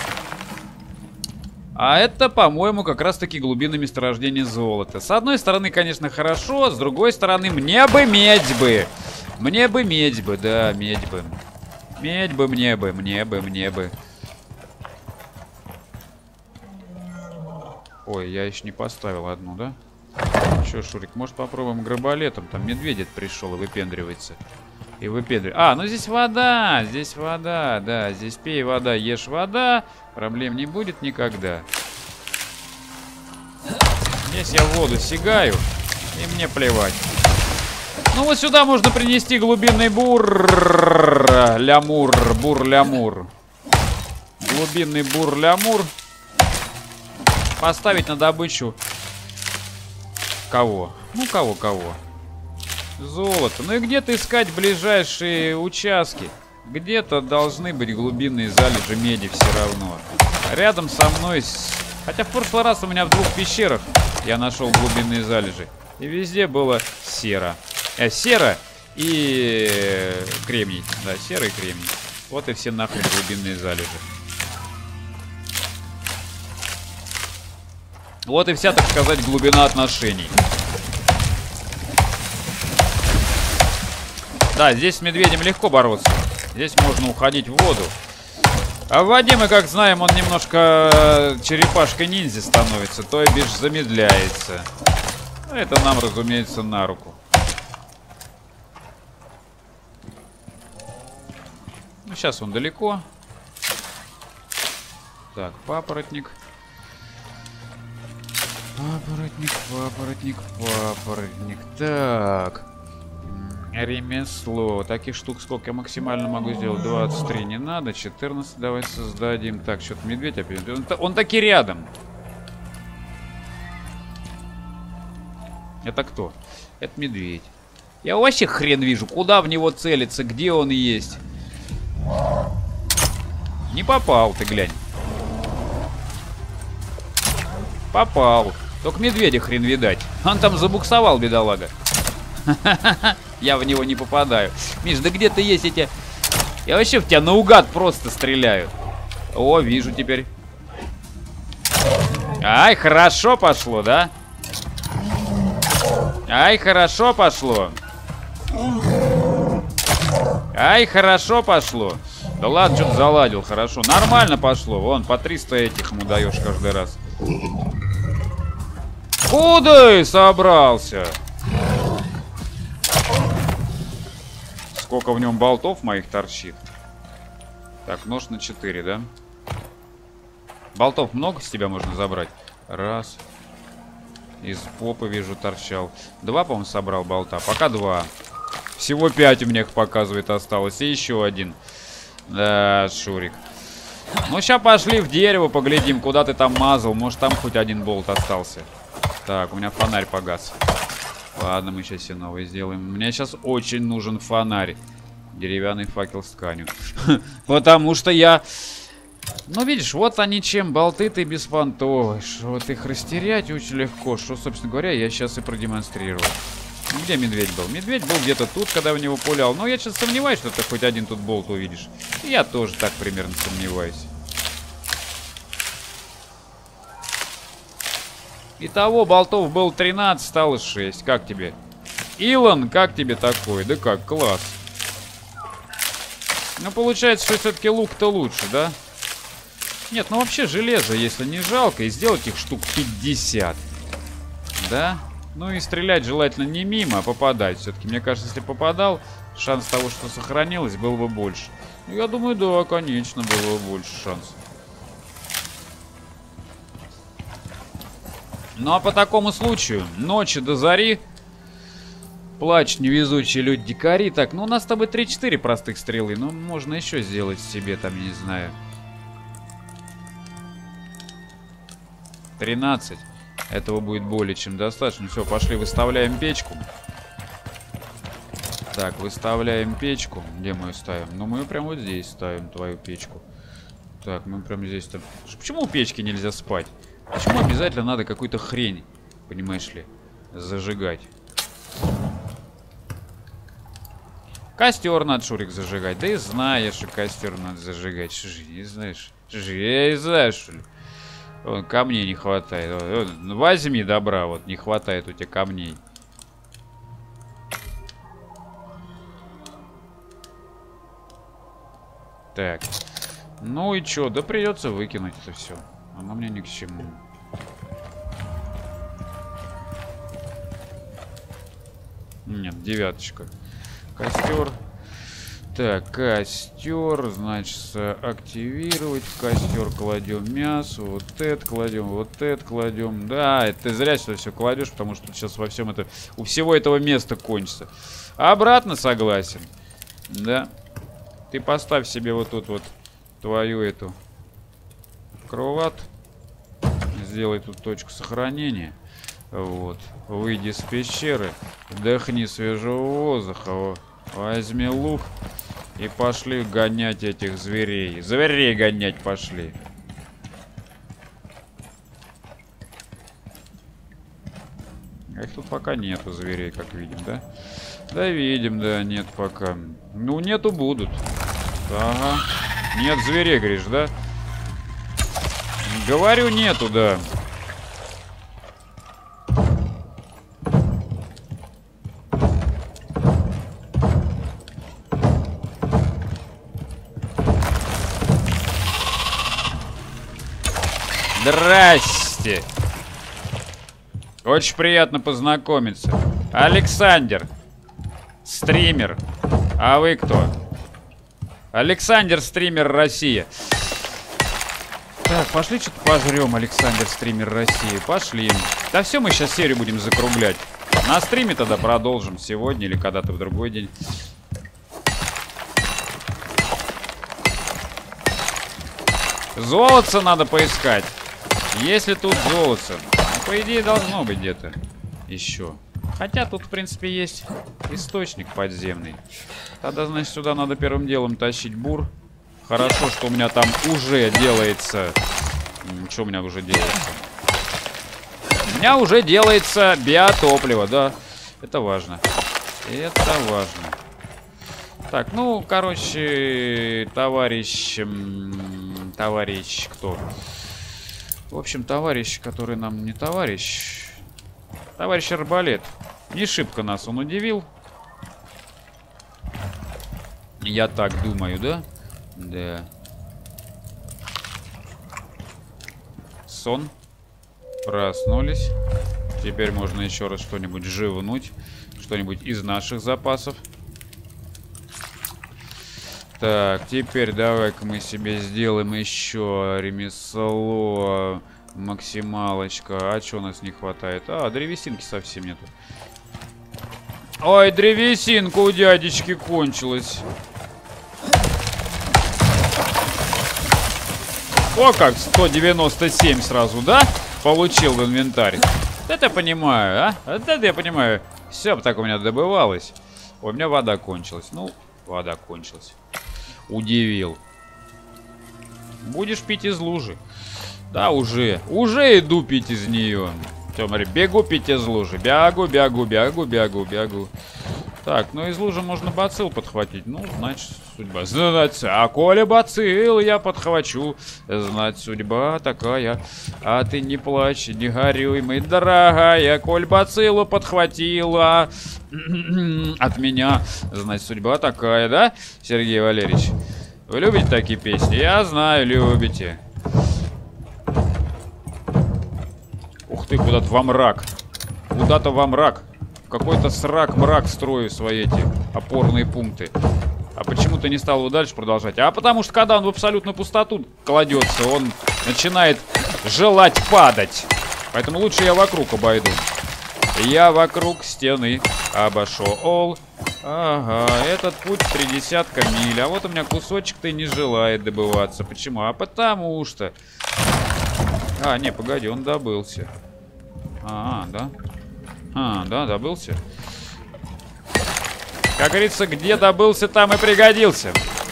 А это, по-моему, как раз-таки глубины месторождения золота. С одной стороны, конечно, хорошо, с другой стороны, мне бы медь бы. Мне бы медь бы, да, медь бы. Медь бы, мне бы. Ой, я еще не поставил одну, да? Че, Шурик, может попробуем граболетом? Там медведь пришел и выпендривается. И выпендривается. А, ну здесь вода, да. Здесь пей вода, ешь вода. Проблем не будет никогда. Здесь я в воду сигаю, и мне плевать. Ну вот сюда можно принести глубинный бур-лямур. Глубинный бур-лямур. Поставить на добычу. Кого? Ну, кого? Золото. Ну и где-то искать ближайшие участки. Где-то должны быть глубинные залежи меди все равно. Рядом со мной... Хотя в прошлый раз у меня в 2 пещерах я нашел глубинные залежи. И везде было сера. Сера и кремний. Да, сера и кремний. Вот и все нахрен глубинные залежи. Вот и вся, так сказать, глубина отношений. Да, здесь с медведем легко бороться. Здесь можно уходить в воду. А в воде мы, как знаем, он немножко черепашкой-ниндзя становится, то и бишь замедляется. Это нам, разумеется, на руку. Ну, сейчас он далеко. Так, папоротник. Папоротник. Так. Ремесло. Таких штук сколько я максимально могу сделать? 23 не надо. 14 давай создадим. Так, что-то медведь опять. Он таки рядом. Это кто? Это медведь. Я вообще хрен вижу, куда в него целиться, где он есть. Не попал, ты глянь. Попал. Только медведя хрен видать. Он там забуксовал, бедолага. Я в него не попадаю. Миш, да где ты есть эти... Я вообще в тебя наугад просто стреляю. О, вижу теперь. Ай, хорошо пошло, да? Ай, хорошо пошло. Ай, хорошо пошло. Да ладно, что-то заладил, хорошо. Нормально пошло. Вон, по 300 этих ему даешь каждый раз. Куда собрался? Сколько в нем болтов моих торчит. Так, нож на 4, да? Болтов много с тебя можно забрать? Раз. Из попы, вижу, торчал. 2, по-моему, собрал болта. Пока 2. Всего 5 у меня их показывает осталось. И еще 1. Да, Шурик. Ну, сейчас пошли в дерево, поглядим, куда ты там мазал. Может, там хоть 1 болт остался. Так, у меня фонарь погас. Ладно, мы сейчас все новые сделаем. Мне сейчас очень нужен фонарь. Деревянный факел с тканью. Потому что я... Ну, видишь, вот они чем. Болты-то беспонтовые. Вот их растерять очень легко. Что, собственно говоря, я сейчас и продемонстрирую. Ну, где медведь был? Медведь был где-то тут, когда в него пулял. Но я сейчас сомневаюсь, что ты хоть 1 тут болт увидишь. И я тоже так примерно сомневаюсь. Итого болтов было 13, стало 6. Как тебе? Илон, как тебе такое? Да как, класс. Ну, получается, что все-таки лук-то лучше, да? Нет, ну вообще железо, если не жалко, и сделать их штук 50. Да? Ну и стрелять желательно не мимо, а попадать. Все-таки, мне кажется, если попадал, шанс того, что сохранилось, был бы больше. Ну, я думаю, да, конечно, было бы больше шансов. Ну а по такому случаю, ночи до зари, плачут невезучие люди-дикари. Так, ну у нас с тобой 3-4 простых стрелы. Ну, можно еще сделать себе там, не знаю, 13. Этого будет более чем достаточно. Все, пошли, выставляем печку. Так, выставляем печку. Где мы ее ставим? Ну, мы ее прямо вот здесь ставим, твою печку. Так, мы прямо здесь... Почему у печки нельзя спать? Почему обязательно надо какую-то хрень, понимаешь ли, зажигать? Костер надо, Шурик, зажигать. Да и знаешь, что костер надо зажигать. Что же, не знаешь? Что же, я не знаю, что ли? Вон, камней не хватает. Вон, возьми добра, вот, не хватает у тебя камней. Так. Ну и чё, да придется выкинуть это все. Оно мне ни к чему. Нет, 9. Костер. Так, костер, значит, активировать. В костер кладем мясо. Вот это кладем, вот это кладем. Да, это ты зря сюда все кладешь, потому что сейчас во всем это... У всего этого места кончится. Обратно согласен. Да. Ты поставь себе вот тут вот твою эту кровать. Сделай тут точку сохранения. Вот. Выйди с пещеры. Вдохни свежего воздуха. Возьми лук. И пошли гонять этих зверей. Зверей гонять пошли. Их тут пока нету зверей, как видим, да? Да, видим, да, нет пока. Ну, нету, будут. Ага. Нет зверей, говоришь, да? Говорю, нету, да. Здрасте. Очень приятно познакомиться. Александр. Стример. А вы кто? Александр, стример Россия. Так, пошли что-то пожрем, Александр, стример России. Пошли. Да все, мы сейчас серию будем закруглять. На стриме тогда продолжим сегодня или когда-то в другой день. Золото надо поискать. Есть ли тут золото? Ну, по идее, должно быть где-то еще. Хотя тут, в принципе, есть источник подземный. Тогда, значит, сюда надо первым делом тащить бур. Хорошо, что у меня там уже делается... Что у меня уже делается? У меня уже делается биотопливо, да. Это важно. Это важно. Так, ну, короче, товарищ... Товарищ кто? В общем, товарищ, который нам не товарищ. Товарищ Арбалет. Не шибко нас он удивил. Я так думаю, да? Да. Сон. Проснулись. Теперь можно еще раз что-нибудь живнуть. Что-нибудь из наших запасов. Так, теперь давай-ка мы себе сделаем еще ремесло, максималочка. А что у нас не хватает? А, древесинки совсем нету. Ой, древесинка у дядечки кончилась. О, как 197 сразу, да? Получил в инвентарь. Это я понимаю, а? Это я понимаю. Все бы так у меня добывалось. Ой, у меня вода кончилась. Ну, вода кончилась. Удивил. Будешь пить из лужи? Да, уже. Уже иду пить из нее. Все, смотри, бегу пить из лужи. Бегу. Так, ну из лужи можно бацилл подхватить. Ну, значит, судьба. А коли бацилл я подхвачу, значит, судьба такая. А ты не плачь, не горюй, моя дорогая. Коль бациллу подхватила от меня, значит, судьба такая, да, Сергей Валерьевич? Вы любите такие песни? Я знаю, любите. Ух ты, куда-то во мрак. Куда-то во мрак. Какой-то срак-мрак строю свои эти опорные пункты. А почему ты не стал его дальше продолжать? А потому что, когда он в абсолютную пустоту кладется, он начинает желать падать. Поэтому лучше я вокруг обойду. Я вокруг стены обошел. Ага, этот путь 30 миль. А вот у меня кусочек-то не желает добываться. Почему? А потому что... А, не, погоди, он добылся. Да? Да, добылся. Как говорится, где добылся, там и пригодился.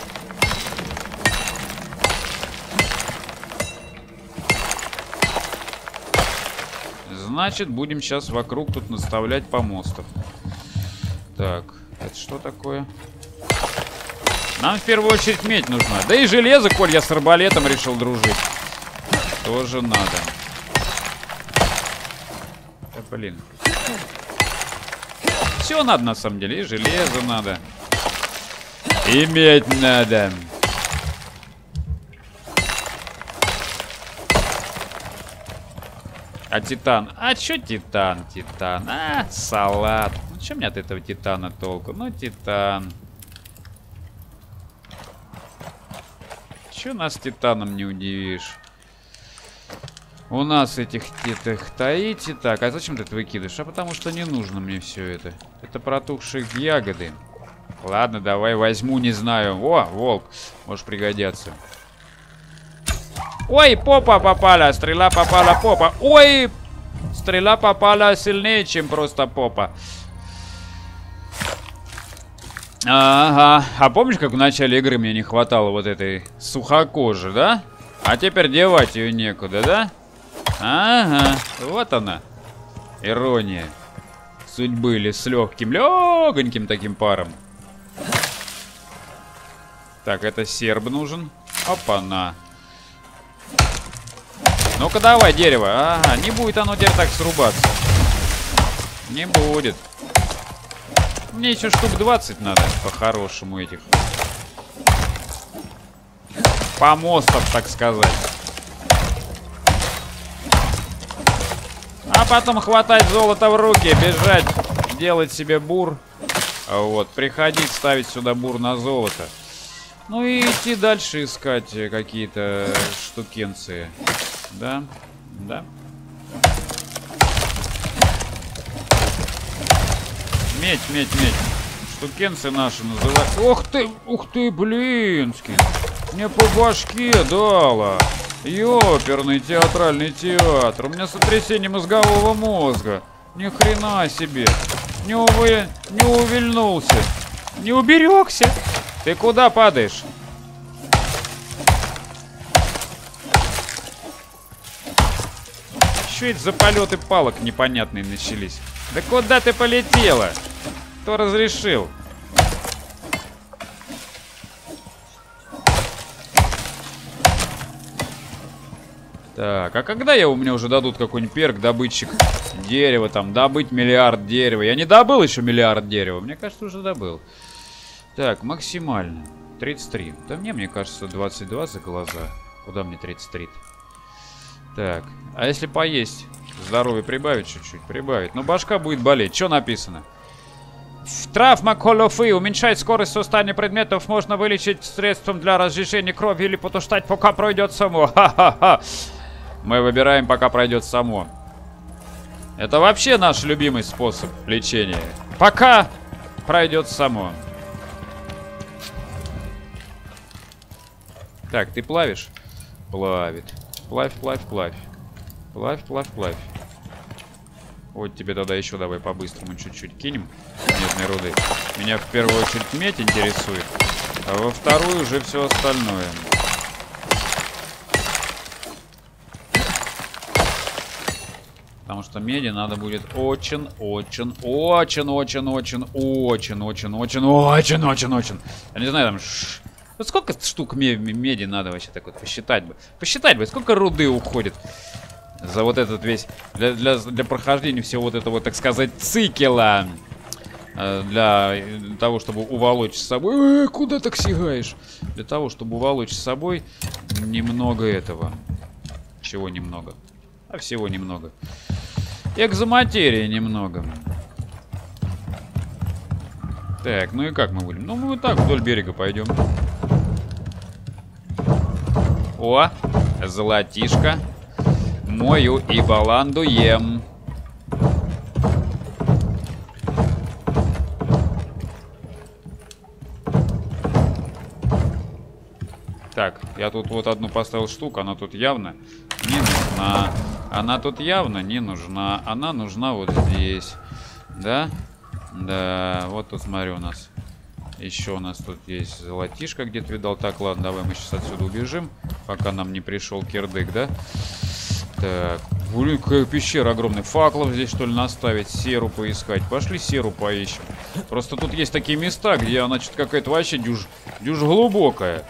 Значит, будем сейчас вокруг тут наставлять помостов. Так, это что такое? Нам в первую очередь медь нужна. Да и железо, коль я с арбалетом решил дружить. Тоже надо. Да, блин. Все надо на самом деле. И железо надо. И медь надо. А титан? А чё титан? Титан. А, салат. Ну чё мне от этого титана толку? Ну, титан. Чё нас титаном не удивишь? У нас этих таити. Так, а зачем ты это выкидываешь? А потому что не нужно мне все это. Это протухшие ягоды. Ладно, давай возьму, не знаю. О, волк. Может пригодятся. Ой, попа попала. Стрела попала попа. Ой, стрела попала сильнее, чем просто попа. Ага. А помнишь, как в начале игры мне не хватало вот этой сухокожи, да? А теперь девать ее некуда, да? Ага, вот она. Ирония судьбы или с легоньким таким паром. Так, это серб нужен. Опа-на. Ну-ка давай, дерево. Ага, не будет оно теперь так срубаться. Не будет. Мне еще штук 20 надо, по-хорошему, этих помостов, так сказать. А потом хватать золото в руки, бежать, делать себе бур. Вот, приходить, ставить сюда бур на золото. Ну и идти дальше искать какие-то штукенции. Да, да. Медь. Штукенцы наши называют. Ух ты, блинский. Мне по башке дало. Ёперный театральный театр. У меня сотрясение мозгового мозга. Ни хрена себе. Не увильнулся. Не уберегся. Ты куда падаешь? Что это за полеты палок непонятные начались? Да куда ты полетела? Кто разрешил? Так, а когда у меня уже дадут какой-нибудь перк, добытчик дерева, там, добыть миллиард дерева? Я не добыл еще миллиард дерева. Мне кажется, уже добыл. Так, максимально. 33. Да мне кажется, 22 за глаза. Куда мне 33-то? Так, а если поесть? Здоровье прибавить чуть-чуть? Прибавить. Но башка будет болеть. Что написано? Травма колофы уменьшает скорость состояния предметов. Можно вылечить средством для разжижения крови или потушать, пока пройдет само. Ха-ха-ха. Мы выбираем, пока пройдет само. Это вообще наш любимый способ лечения. Пока пройдет само. Так, ты плавишь? Плавит. Плавь. Плавь. Вот тебе тогда еще давай по-быстрому чуть-чуть кинем медной руды. Меня в первую очередь медь интересует, а во вторую уже все остальное. Потому что меди надо будет очень. Я не знаю, там... Вот сколько штук меди надо вообще так вот посчитать бы. Посчитать бы, сколько руды уходит за вот этот весь... Для прохождения всего вот этого, так сказать, цикла. Для того, чтобы уволочь с собой... куда так сигаешь? Для того, чтобы уволочь с собой немного этого. Чего немного? А всего немного. Экзоматерии немного. Так, ну и как мы будем? Ну, мы так вдоль берега пойдем. О, золотишко. Мою и баланду ем. Так, я тут вот одну поставил штуку, она тут явно не нужна. Она тут явно не нужна. Она нужна вот здесь. Да? Да, вот тут смотри у нас. Еще у нас тут есть золотишко где-то видал. Так, ладно, давай мы сейчас отсюда убежим, пока нам не пришел кирдык, да? Так, блин, какая пещера огромная. Факлов здесь, что ли, наставить, серу поискать. Пошли серу поищем. Просто тут есть такие места, где она что-то какая-то вообще дюж глубокая.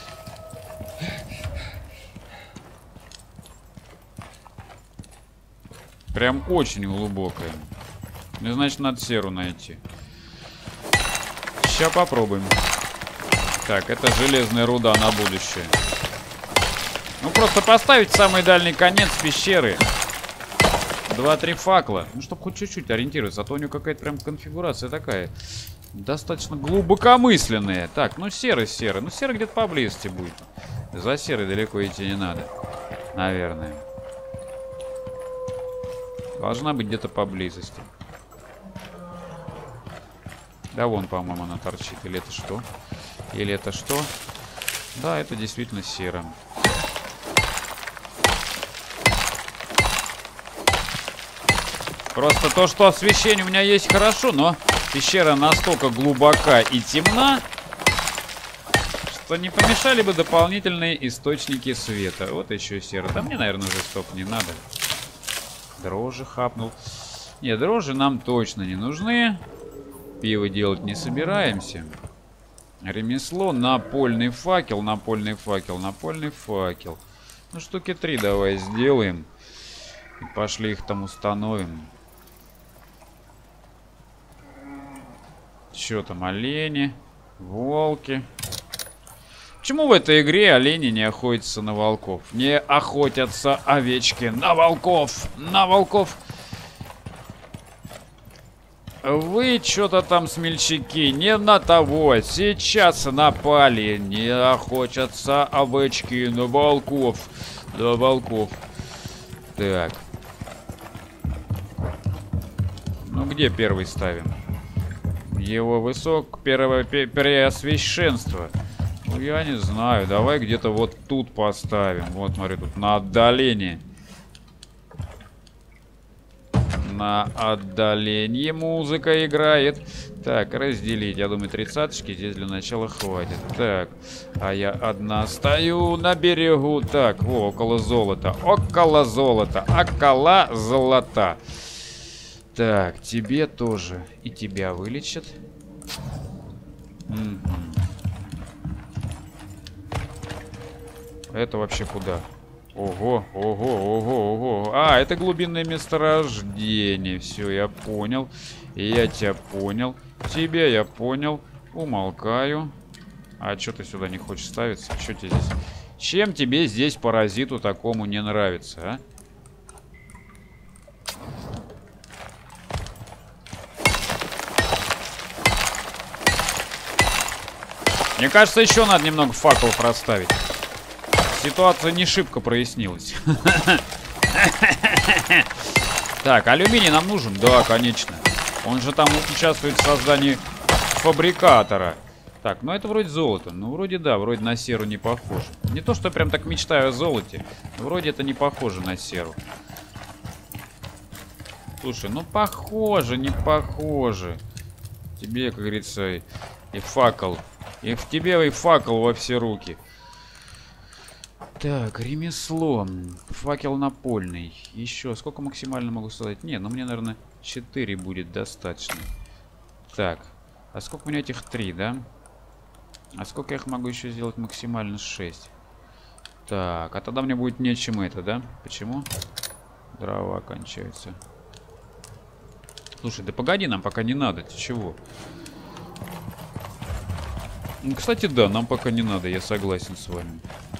Прям очень глубокая. Ну, значит, надо серу найти. Сейчас попробуем. Так, это железная руда на будущее. Ну, просто поставить самый дальний конец пещеры. 2-3 факла. Ну, чтобы хоть чуть-чуть ориентироваться. А то у него какая-то прям конфигурация такая. Достаточно глубокомысленная. Так, ну серый. Ну, серый где-то поблизости будет. За серый далеко идти не надо. Наверное. Должна быть где-то поблизости. Да вон, по-моему, она торчит. Или это что? Или это что? Да, это действительно серо. Просто то, что освещение у меня есть, хорошо, но пещера настолько глубока и темна, что не помешали бы дополнительные источники света. Вот еще серо. Да мне, наверное, уже столько не надо. Дрожжи хапнул. Нет, дрожжи нам точно не нужны. Пиво делать не собираемся. Ремесло, напольный факел, напольный факел, напольный факел. Ну, штуки 3 давай сделаем. И пошли их там установим. Что там, олени, волки. Почему в этой игре олени не охотятся на волков? Не охотятся овечки на волков. На волков. Вы что-то там, смельчаки, не на того. Сейчас напали. Не охотятся овечки на волков. На волков. Так. Ну, где первый ставим? Его первое преосвященство. Ну, я не знаю. Давай где-то вот тут поставим. Вот, смотри, тут на отдалении. На отдалении музыка играет. Так, разделить. Я думаю, 30-очки здесь для начала хватит. Так, а я одна стою на берегу. Так, во, около золота. Около золота. Около золота. Так, тебе тоже. И тебя вылечат. Это вообще куда? Ого, ого, ого, ого. А, это глубинное месторождение. Все, я понял. Я тебя понял. Тебя я понял. Умолкаю. А что ты сюда не хочешь ставиться? Что тебе здесь? Чем тебе здесь, паразиту такому, не нравится, а? Мне кажется, еще надо немного факелов расставить. Ситуация не шибко прояснилась. Так, алюминий нам нужен? Да, конечно. Он же там участвует в создании фабрикатора. Так, ну это вроде золото. Ну, вроде да, вроде на серу не похоже. Не то, что я прям так мечтаю о золоте. Но вроде это не похоже на серу. Слушай, ну похоже, не похоже. Тебе, как говорится, и факел. И в тебе и факел во все руки. Так, ремесло. Факел напольный. Еще. Сколько максимально могу создать? Не, ну мне, наверное, 4 будет достаточно. Так. А сколько у меня этих 3, да? А сколько я их могу еще сделать максимально? 6. Так, а тогда мне будет нечем это, да? Почему? Дрова кончаются. Слушай, да погоди, нам пока не надо. Ты чего? Ну, кстати, да, нам пока не надо, я согласен с вами.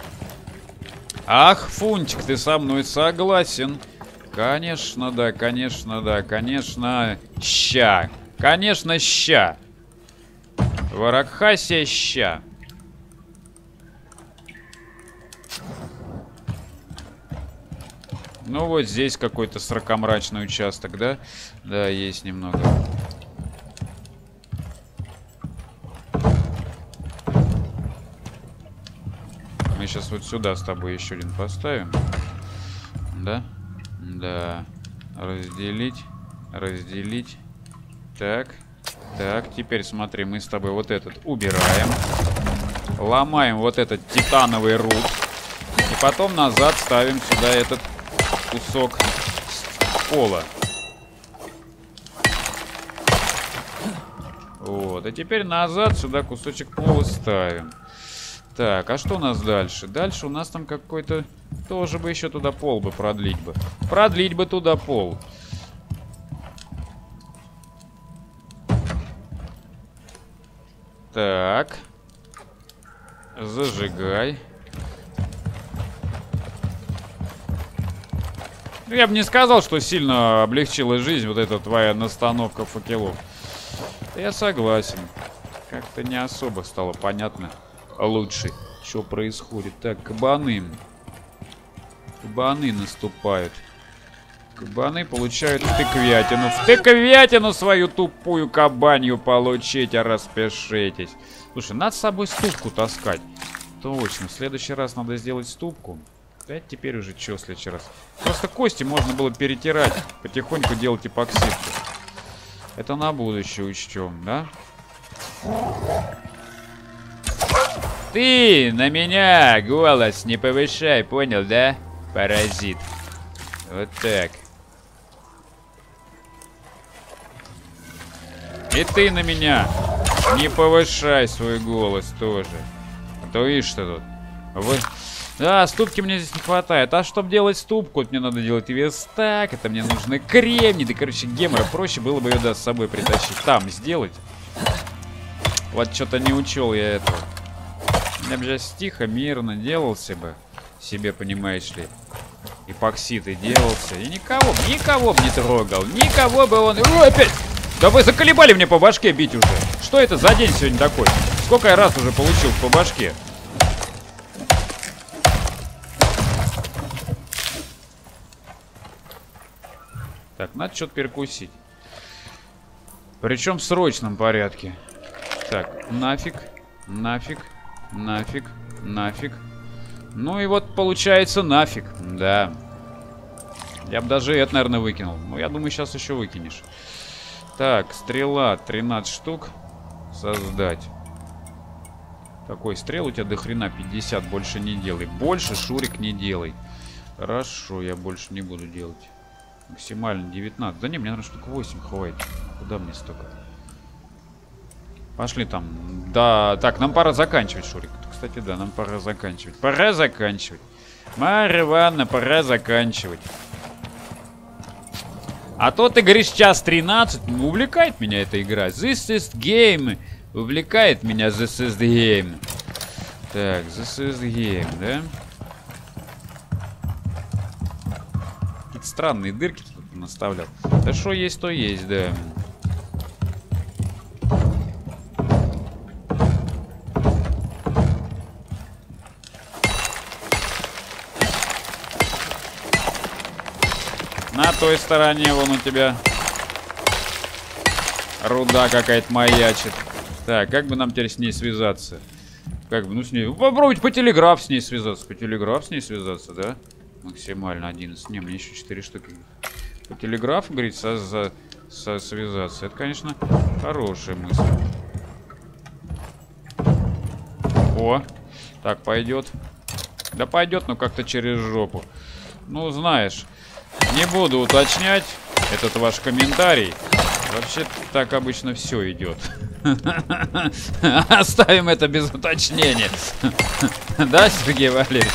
Ах, Фунтик, ты со мной согласен. Конечно, да, конечно, да, конечно. Ща. Конечно, ща. Варакхасия, ща. Ну, вот здесь какой-то сорокомрачный участок, да? Да, есть немного. Мы сейчас вот сюда с тобой еще один поставим. Да? Да. Разделить. Разделить. Так. Так, теперь смотри, мы с тобой вот этот убираем. Ломаем вот этот титановый рут. И потом назад ставим сюда этот кусок пола. Вот. И теперь назад сюда кусочек пола ставим. Так, а что у нас дальше? Дальше у нас там какой-то... Тоже бы еще туда пол бы продлить бы. Продлить бы туда пол. Так. Зажигай. Ну, я бы не сказал, что сильно облегчила жизнь вот эта твоя настановка факелов. Я согласен. Как-то не особо стало понятно лучше, что происходит. Так, кабаны. Кабаны наступают. Кабаны получают тыквятину. В тыквятину свою тупую кабанью получите, распишитесь. Слушай, надо с собой ступку таскать. Точно, в следующий раз надо сделать ступку. Да теперь уже что в следующий раз? Просто кости можно было перетирать. Потихоньку делать эпоксидку. Это на будущее учтем, да? Ты на меня голос не повышай, понял, да? Паразит. Вот так. И ты на меня не повышай свой голос тоже. А то видишь, что тут. Вот. Да, ступки мне здесь не хватает. А чтобы делать ступку, мне надо делать верстак. Это мне нужны кремний. Да, короче, гемора. Проще было бы ее, да, с собой притащить. Там сделать. Вот что-то не учел я этого. Я бы сейчас тихо, мирно делался бы. Себе, понимаешь ли. Эпоксид и делался. И никого бы не трогал. Никого бы он... О, опять! Да вы заколебали мне по башке бить уже. Что это за день сегодня такой? Сколько я раз уже получил по башке? Так, надо что-то перекусить. Причем в срочном порядке. Так, нафиг, нафиг, нафиг, нафиг. Ну и вот получается нафиг, да. Я бы даже это, наверное, выкинул. Ну, я думаю, сейчас еще выкинешь. Так, стрела 13 штук. Создать. Какой стрел у тебя до хрена 50, больше не делай. Больше, Шурик, не делай. Хорошо, я больше не буду делать. Максимально 19. Да не, мне, наверное, штук 8 хватит. Куда мне столько? Пошли там. Да, так, нам пора заканчивать, Шурик. Кстати, да, нам пора заканчивать. Пора заканчивать. Марья Ивановна, пора заканчивать. А то ты говоришь, час 13. Увлекает меня эта игра. This is game. Увлекает меня this is the game. Так, this is the game, да? Какие-то странные дырки тут наставлял. Да что есть, то есть, да. На той стороне вон у тебя руда какая-то маячит. Так, как бы нам теперь с ней связаться? Как бы, ну с ней... Попробуйте по телеграф с ней связаться. По телеграф с ней связаться, да? Максимально 11. Не, мне еще 4 штуки. По телеграфу, говорит, связаться. Это, конечно, хорошая мысль. О, так, пойдет. Да пойдет, но как-то через жопу. Ну, знаешь... Не буду уточнять этот ваш комментарий. Вообще так обычно все идет. Оставим это без уточнения. Да, Сергей Валерьевич?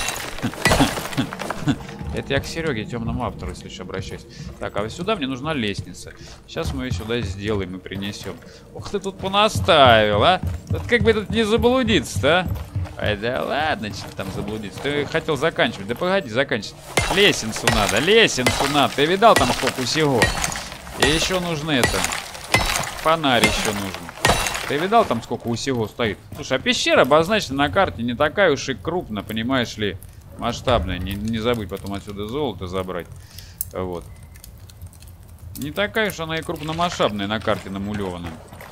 Это я к Сереге, темному автору, если еще обращаюсь. Так, а вот сюда мне нужна лестница. Сейчас мы ее сюда сделаем и принесем. Ух ты тут понаставил, а? Вот как бы тут не заблудиться-то, а? Ай, да ладно, что там заблудиться. Ты хотел заканчивать. Да погоди, заканчивать. Лестницу надо, лестницу надо. Ты видал там сколько всего? И еще нужно это. Фонарь еще нужен. Ты видал там сколько всего стоит? Слушай, а пещера обозначена на карте не такая уж и крупная, понимаешь ли? Масштабная. Не забудь потом отсюда золото забрать. Вот. Не такая уж она и крупномасштабная на карте намулевана.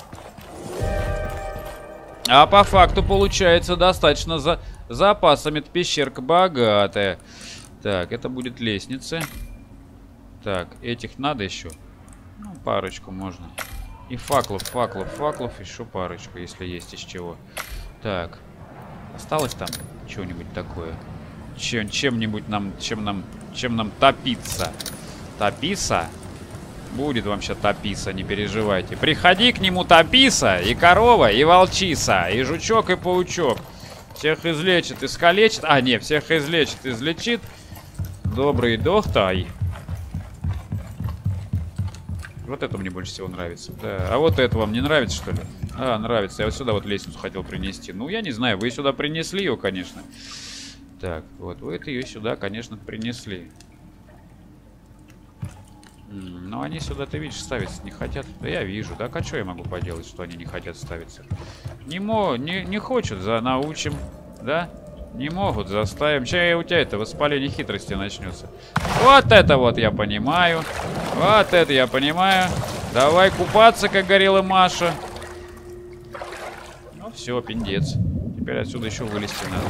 А по факту получается достаточно запасами эта пещерка богатая. Так, это будет лестница. Так, этих надо еще. Ну, парочку можно. И факлов еще парочку, если есть из чего. Так, осталось там что-нибудь такое? Чем-нибудь нам, чем нам топиться? Топиться? Будет вам сейчас тописа, не переживайте. Приходи к нему тописа, и корова, и волчица, и жучок, и паучок. Всех излечит, искалечит. А, нет, всех излечит, излечит. Добрый доктор. Вот это мне больше всего нравится. Да. А вот это вам не нравится, что ли? А, нравится. Я вот сюда вот лестницу хотел принести. Ну, я не знаю, вы сюда принесли ее, конечно. Так, вот, вы это ее сюда, конечно, принесли. Но они сюда, ты видишь, ставиться не хотят. Да я вижу. Так а что я могу поделать, что они не хотят ставиться? Не хочут, научим. Да? Не могут, заставим. Сейчас у тебя это воспаление хитрости начнется. Вот это вот я понимаю. Вот это я понимаю. Давай купаться, как говорила Маша. Ну все, пиндец. Теперь отсюда еще вылезти надо.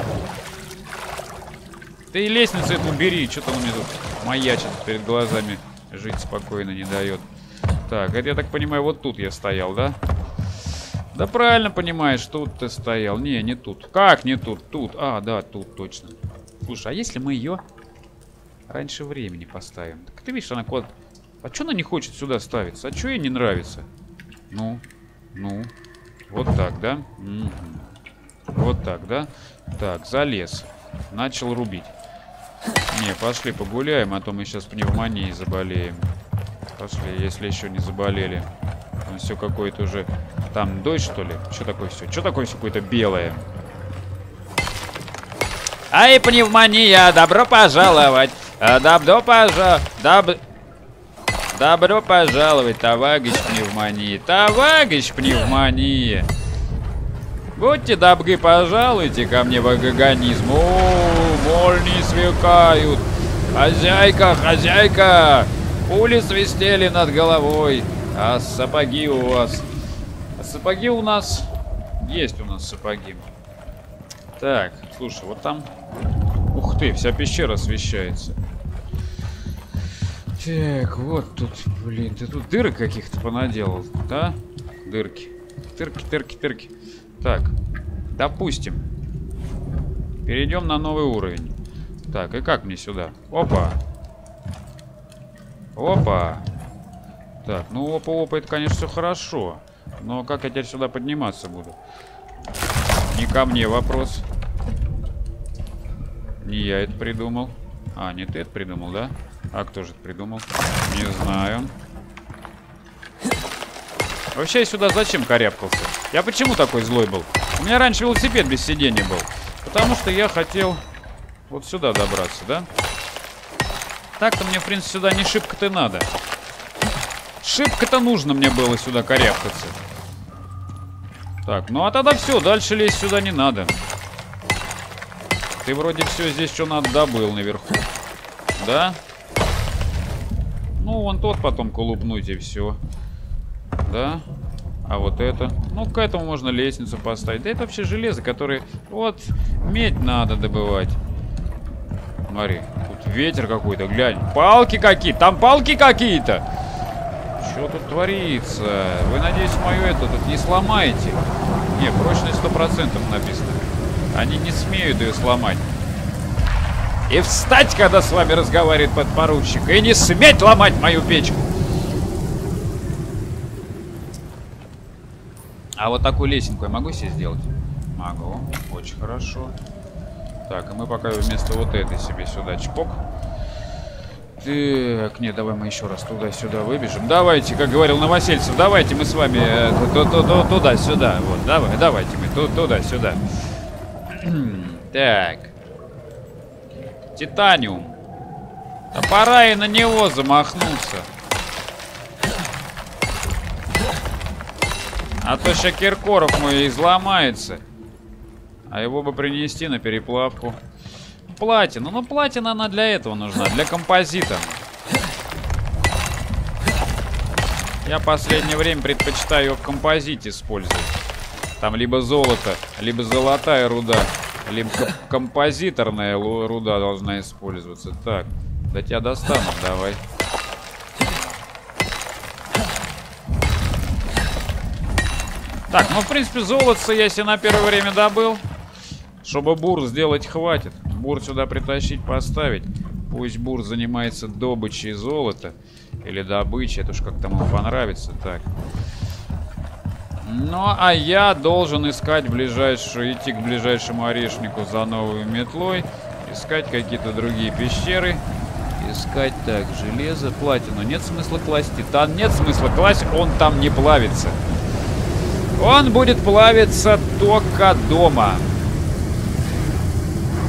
Ты лестницу эту убери. Что-то он мне тут маячит перед глазами. Жить спокойно не дает. Так, это я так понимаю, вот тут я стоял, да? Да правильно понимаешь, тут ты стоял. Не тут. Как не тут? Тут. А, да, тут точно. Слушай, а если мы ее раньше времени поставим? Так ты видишь, она куда... А что она не хочет сюда ставиться? А что ей не нравится? Ну. Вот так, да? Угу. Вот так, да? Так, залез. Начал рубить. Не, пошли погуляем, а то мы сейчас пневмонией заболеем. Пошли, если еще не заболели. Все какое-то уже... Там дождь, что ли? Что такое все? Что такое все какое-то белое? Ай, пневмония! Добро пожаловать! Добро пожаловать, товарищ пневмония! Товарищ пневмония! Будьте добры, пожалуйте ко мне в организм. О, молнии сверкают! Хозяйка! Пули свистели над головой. А сапоги у вас... Сапоги у нас... Есть у нас сапоги. Так, слушай, вот там... Ух ты, вся пещера освещается. Так, вот тут, блин, ты тут дырок каких-то понаделал, да? Дырки. Тырки. Так, допустим. Перейдем на новый уровень. Так, и как мне сюда? Опа. Так, ну опа, это, конечно, все хорошо. Но как я теперь сюда подниматься буду? Не ко мне вопрос. Не я это придумал. А, не ты это придумал, да? А кто же это придумал? Не знаю. Вообще я сюда зачем корябкался? Я почему такой злой был? У меня раньше велосипед без сидения был. Потому что я хотел вот сюда добраться, да? Так-то мне, в принципе, сюда не шибко-то надо. Шибко-то нужно мне было сюда корябкаться. Так, ну а тогда все, дальше лезть сюда не надо. Ты вроде все здесь, что надо, добыл наверху. Да? Ну, вон тот потом колупнуть и все. Да? А вот это? Ну, к этому можно лестницу поставить. Да это вообще железо, которое... Вот, медь надо добывать. Смотри, тут ветер какой-то, глянь. Палки какие-то, там палки какие-то. Что тут творится? Вы, надеюсь, мою это тут не сломаете? Не, прочность 100% написано. Они не смеют ее сломать. И встать, когда с вами разговаривает подпоручик. И не сметь ломать мою печку. А вот такую лесенку я могу себе сделать? Могу. Очень хорошо. Так, и мы пока вместо вот этой себе сюда чпок. Так, нет, давай мы еще раз туда-сюда выбежим. Давайте, как говорил Новосельцев, давайте мы с вами туда-сюда. Вот, давайте мы туда-сюда. Так. Титаниум. Да пора и на него замахнуться. А то сейчас Киркоров мой изломается. А его бы принести на переплавку. Платина. Ну, платина она для этого нужна. Для композита. Я в последнее время предпочитаю ее в композите использовать. Там либо золото, либо золотая руда, либо композиторная руда должна использоваться. Так, да тебя достану, давай. Так, ну в принципе золото я себе на первое время добыл. Чтобы бур сделать хватит. Бур сюда притащить, поставить. Пусть бур занимается добычей золота. Или добычей, это уж как там ему понравится. Так. Ну, а я должен искать идти к ближайшему орешнику за новой метлой. Искать какие-то другие пещеры. Искать, так, железо, платину. Нет смысла класть титан. Нет смысла класть, он там не плавится. Он будет плавиться только дома.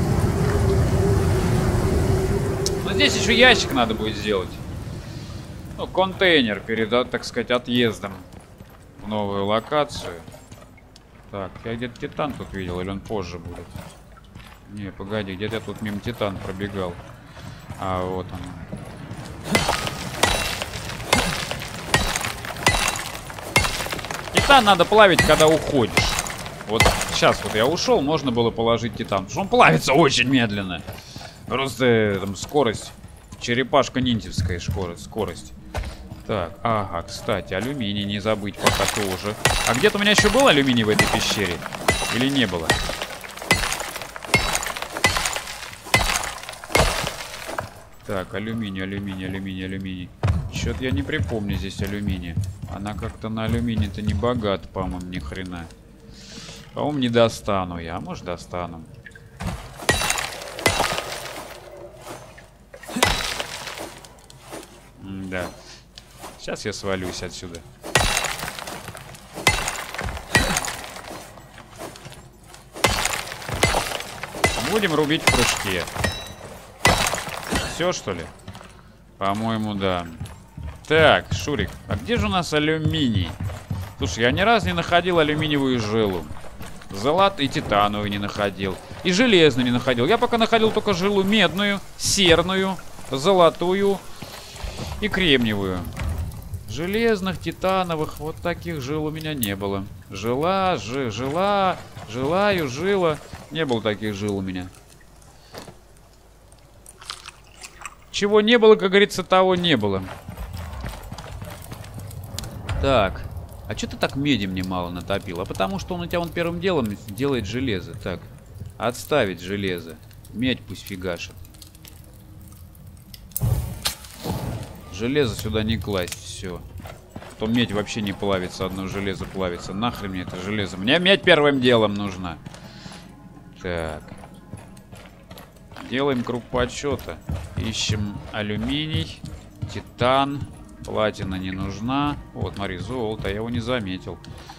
Но здесь еще ящик надо будет сделать. Ну, контейнер перед, так сказать, отъездом в новую локацию. Так, я где-то Титан тут видел, или он позже будет? Не, погоди, где-то я тут мимо Титан пробегал. А, вот он. Титан надо плавить, когда уходишь. Вот сейчас вот я ушел, можно было положить Титан. Потому что он плавится очень медленно. Просто там скорость. Черепашка-ниндзевская скорость. Так, ага, кстати, алюминий не забыть пока тоже. А где-то у меня еще был алюминий в этой пещере? Или не было? Так, алюминий. Чё-то я не припомню здесь алюминия. Она как-то на алюминий-то не богата, по-моему, ни хрена. По-моему, не достану я. А может, достану. Да. Сейчас я свалюсь отсюда. Будем рубить в прыжке. Все, что ли? По-моему, да. Так, Шурик, а где же у нас алюминий? Слушай, я ни разу не находил алюминиевую жилу. Золотую и титановую не находил. И железную не находил. Я пока находил только жилу медную, серную, золотую и кремниевую. Железных, титановых, вот таких жил у меня не было. Жила. Не было таких жил у меня. Чего не было, как говорится, того не было. Так. А что ты так меди мне мало натопил? А потому что он у тебя вон первым делом делает железо. Так. Отставить железо. Медь пусть фигашит. Железо сюда не класть. Все. То медь вообще не плавится. Одно железо плавится. Нахрен мне это железо? Мне медь первым делом нужна. Так. Делаем круг подсчета. Ищем алюминий, титан, платина не нужна. Вот, смотри, золото. Я его не заметил.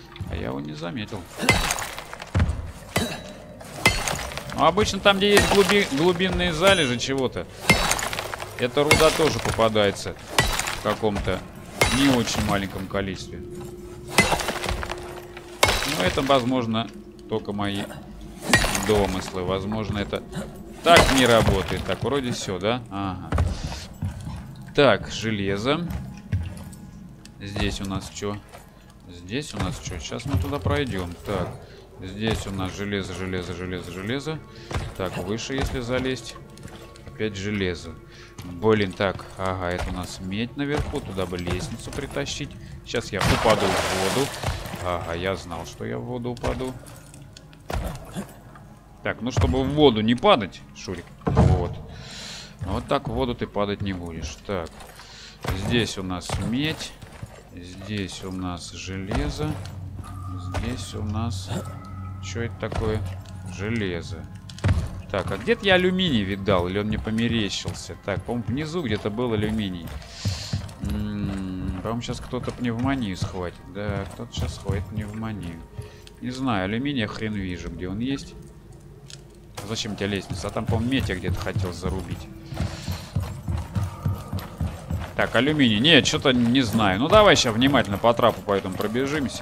Ну, обычно там, где есть глубинные залежи чего-то, эта руда тоже попадается в каком-то не очень маленьком количестве. Но это, возможно, только мои домыслы. Возможно, это так не работает. Так, вроде все, да? Ага. Так, железо. Здесь у нас что? Сейчас мы туда пройдем. Так, здесь у нас железо. Так, выше, если залезть. Опять железо. Блин, так, ага, это у нас медь наверху. Туда бы лестницу притащить. Сейчас я упаду в воду. Ага, я знал, что я в воду упаду. Так, ну чтобы в воду не падать, Шурик. Вот. Вот так в воду ты падать не будешь. Так. Здесь у нас медь. Здесь у нас железо. Здесь у нас... Что это такое? Железо. Так, а где-то я алюминий видал, или он мне померещился? Так, по-моему, внизу где-то был алюминий. По-моему, сейчас кто-то пневмонию схватит. Да, кто-то сейчас схватит пневмонию. Не знаю, алюминия хрен вижу, где он есть. Зачем тебе лестница? А там, по-моему, медь я где-то хотел зарубить. Так, алюминий. Нет, что-то не знаю. Ну, давай сейчас внимательно по трапу поэтому пробежимся.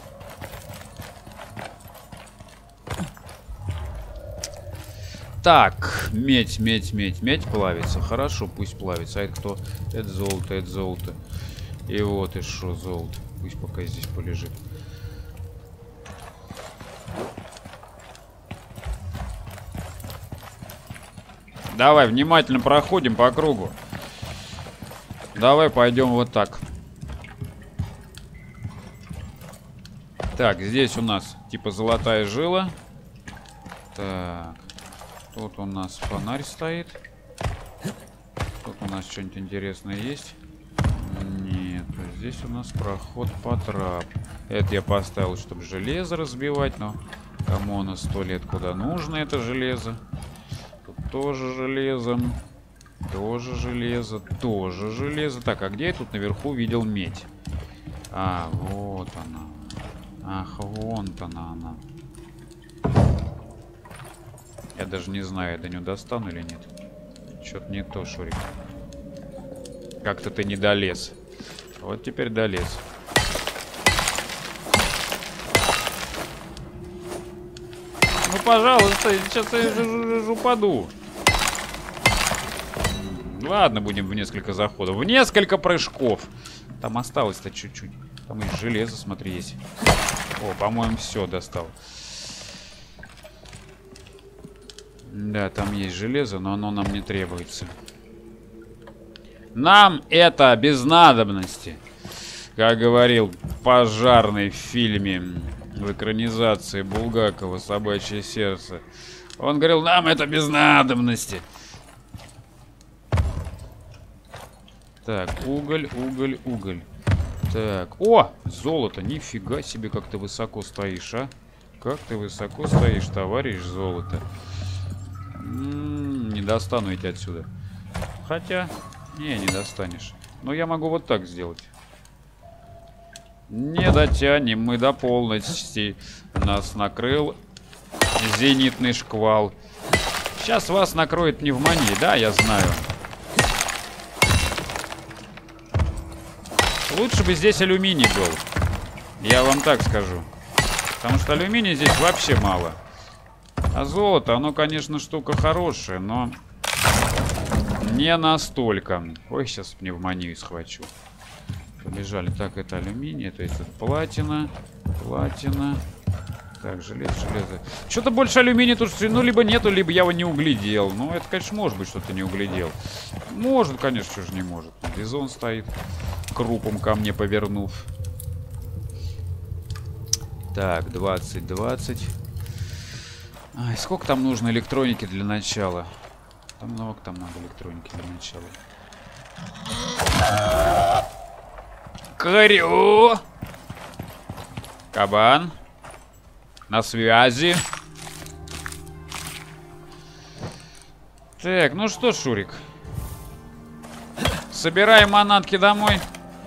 Так, медь плавится. Хорошо, пусть плавится. А это кто? Это золото. И вот и что, золото. Пусть пока здесь полежит. Давай, внимательно проходим по кругу. Давай пойдем вот так. Так, здесь у нас типа золотая жила. Так. Тут у нас фонарь стоит. Тут у нас что-нибудь интересное есть? Нет. Здесь у нас проход по трап. Это я поставил, чтобы железо разбивать. Но кому оно 100 лет куда нужно, это железо. Тут тоже железо. Тоже железо. Так, а где я тут наверху видел медь? А, вот она. Ах, вон она. Я даже не знаю, я до нее достану или нет. Что-то не то, Шурик. Как-то ты не долез. Вот теперь долез. Ну, пожалуйста, сейчас я упаду. Ладно, будем в несколько заходов. В несколько прыжков. Там осталось-то чуть-чуть. Там и железо, смотри, есть. О, по-моему, все достал. Да, там есть железо, но оно нам не требуется. Нам это без надобности. Как говорил пожарный в фильме, в экранизации Булгакова «Собачье сердце». Он говорил, нам это без надобности. Так, уголь, уголь, уголь. Так, о, золото, нифига себе, как ты высоко стоишь, а. Как ты высоко стоишь, товарищ золото. Не достану я тебя отсюда. Хотя, не достанешь. Но я могу вот так сделать. Не дотянем мы до полности. Нас накрыл зенитный шквал. Сейчас вас накроет пневмония, да, я знаю. Лучше бы здесь алюминий был. Я вам так скажу. Потому что алюминия здесь вообще мало. А золото, оно, конечно, штука хорошая, но не настолько. Ой, сейчас пневмонию схвачу. Побежали. Так, это алюминий, то есть это платина. Платина. Так, железо. Что-то больше алюминия тут, ну, либо нету, либо я его не углядел. Ну, это, конечно, может быть, что-то не углядел. Может, конечно, что же не может. Бизон стоит, крупом ко мне повернув. Так, 20. Ай, сколько там нужно электроники для начала? Там много там надо электроники для начала. Корю! Кабан. На связи. Так, ну что, Шурик. Собираем манатки домой.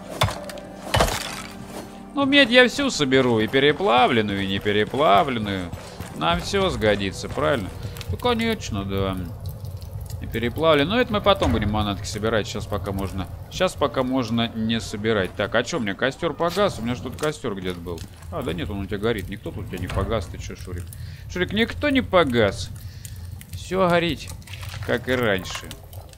Ну, медь я всю соберу. И переплавленную, и не переплавленную. Нам все сгодится, правильно? Ну, конечно, да. И переплавленную. Но это мы потом будем манатки собирать. Сейчас пока можно не собирать. Так, а что, у меня костер погас? У меня что-то костер где-то был. А, да нет, он у тебя горит. Никто тут у тебя не погас. Ты что, Шурик? Шурик, никто не погас. Все горит, как и раньше.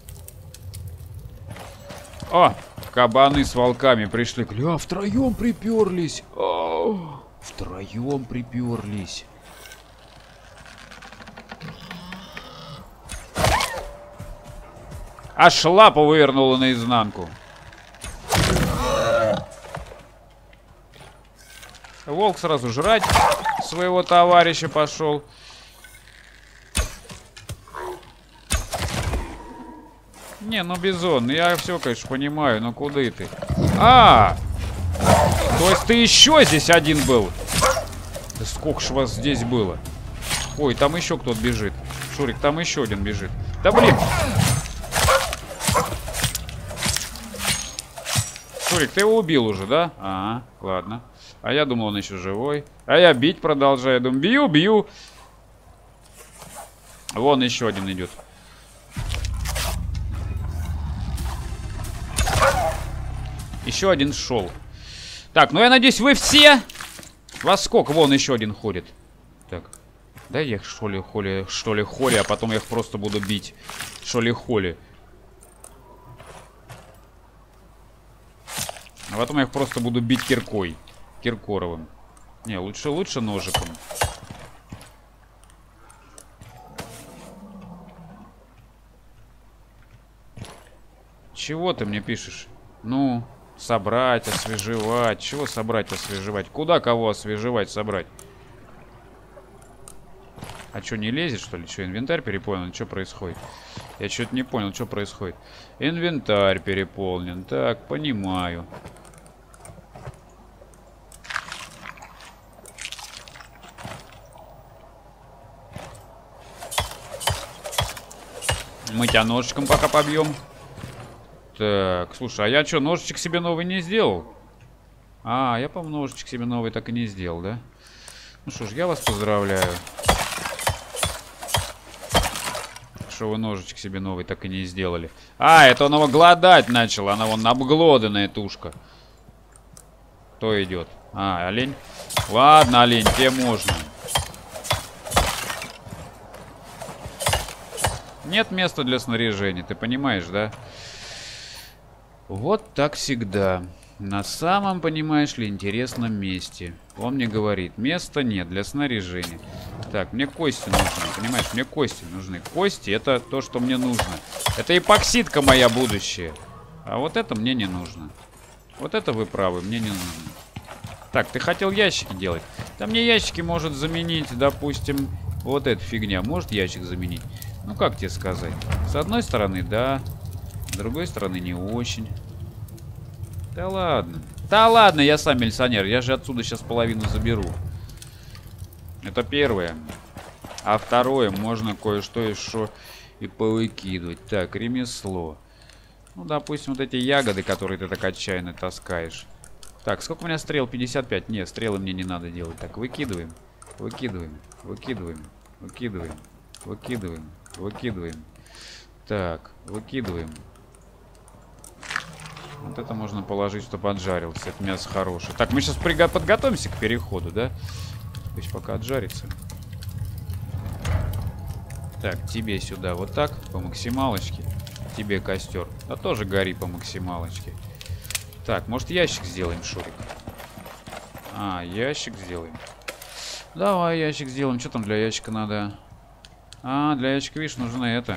О, кабаны с волками пришли. Гля, втроем приперлись. О, втроем приперлись. Аж лапу вывернула наизнанку. Волк сразу жрать своего товарища пошел. Не, ну Бизон, я все, конечно, понимаю, но куда ты? А! То есть ты еще здесь один был? Да сколько ж вас здесь было? Ой, там еще кто-то бежит. Шурик, там еще один бежит. Да блин! Шурик, ты его убил уже, да? Ага, ладно. А я думал, он еще живой. А я бить продолжаю. Думаю, бью. Вон еще один идет. Еще один шел. Так, ну я надеюсь, вы все... Во сколько? Вон еще один ходит. Так. Да я их что ли холи, а потом я их просто буду бить. Холи. А потом я их просто буду бить киркой. Киркоровым. Не, лучше ножиком. Чего ты мне пишешь? Ну, собрать, освежевать. Чего собрать, освежевать? Куда кого освежевать, собрать? А что, не лезет, что ли? Что, инвентарь переполнен? Что происходит? Я что-то не понял, что происходит. Инвентарь переполнен. Так, понимаю. Мы тебя ножичком пока побьем. Так, слушай, а я что, ножичек себе новый не сделал? А, я, по-моему, ножичек себе новый так и не сделал, да? Ну что ж, я вас поздравляю. Что вы ножичек себе новый так и не сделали. А, это он его голодать начал. Она вон обглоданная тушка. Кто идет? А, олень. Ладно, олень, тебе можно. Нет места для снаряжения, ты понимаешь, да? Вот так всегда. На самом, понимаешь ли, интересном месте. Он мне говорит, места нет для снаряжения. Так, мне кости нужны, понимаешь? Мне кости нужны. Кости — это то, что мне нужно. Это эпоксидка моя будущее. А вот это мне не нужно. Вот это вы правы, мне не нужно. Так, ты хотел ящики делать. Да мне ящики может заменить, допустим, вот эта фигня. Может ящик заменить? Ну, как тебе сказать? С одной стороны, да. С другой стороны, не очень. Да ладно. Да ладно, я сам милиционер. Я же отсюда сейчас половину заберу. Это первое. А второе, можно кое-что еще и повыкидывать. Так, ремесло. Ну, допустим, вот эти ягоды, которые ты так отчаянно таскаешь. Так, сколько у меня стрел? 55. Нет, стрелы мне не надо делать. Так, выкидываем. Выкидываем. Выкидываем. Выкидываем. Выкидываем. Выкидываем. Так, выкидываем. Вот это можно положить, чтобы отжарился. Это мясо хорошее. Так, мы сейчас подготовимся к переходу, да? Пусть пока отжарится. Так, тебе сюда вот так, по максималочке. Тебе костер. Да тоже гори по максималочке. Так, может ящик сделаем, Шурик? А, ящик сделаем. Давай ящик сделаем. Что там для ящика надо? А, для ящика, видишь, нужно это.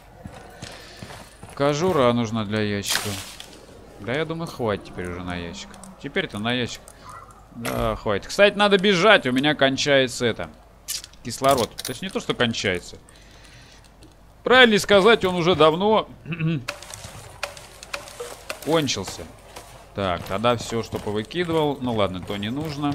Кожура нужна для ящика. Да, я думаю, хватит теперь уже на ящик. Теперь-то на ящик. Да, хватит. Кстати, надо бежать. У меня кончается это. Кислород. То есть не то, что кончается. Правильно сказать, он уже давно кончился. Так, тогда все, что повыкидывал. Ну ладно, то не нужно.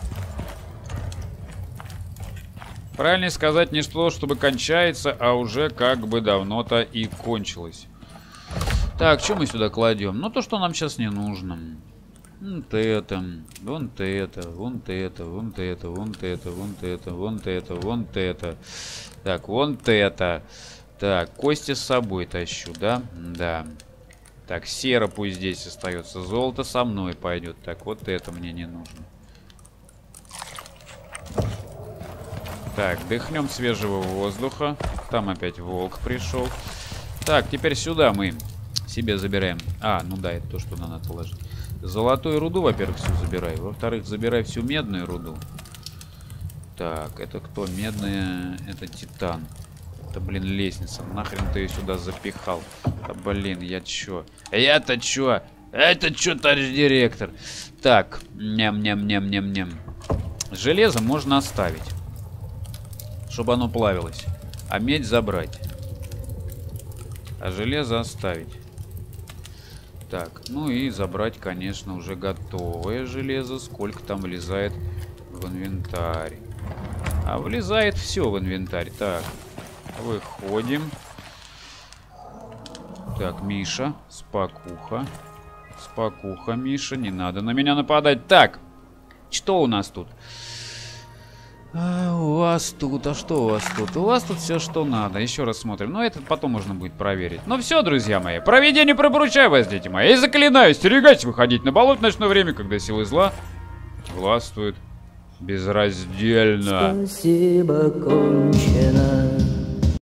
Правильно сказать, не то, чтобы кончается, а уже как бы давно-то и кончилось. Так, что мы сюда кладем? Ну, то, что нам сейчас не нужно. Вот это, вон это, вон это, вон это, вон это, вон это, вон это, вон это. Так, вон это. Так, кости с собой тащу, да? Да. Так, сера пусть здесь остается. Золото со мной пойдет. Так, вот это мне не нужно. Так, дыхнем свежего воздуха. Там опять волк пришел. Так, теперь сюда мы себе забираем. А, ну да, это то, что надо положить. Золотую руду, во-первых, всю забирай. Во-вторых, забирай всю медную руду. Так, это кто? Медная, это титан. Это, блин, лестница. Нахрен ты ее сюда запихал? Да, блин, я чё? Я-то чё? Это чё, товарищ директор? Так, ням-ням-ням-ням-ням. Железо можно оставить, чтобы оно плавилось. А медь забрать. А железо оставить. Так, ну и забрать, конечно, уже готовое железо. Сколько там влезает в инвентарь? А влезает все в инвентарь. Так, выходим. Так, Миша, спокуха. Спокуха, Миша, не надо на меня нападать. Так, что у нас тут? У вас тут, а что у вас тут? У вас тут все, что надо. Еще раз смотрим. Но это потом можно будет проверить. Ну все, друзья мои. Провидение пробручай вас, дети мои. И заклинаю, остерегайтесь выходить на болото в ночное время, когда силы зла властвуют безраздельно. Спасибо, кончено.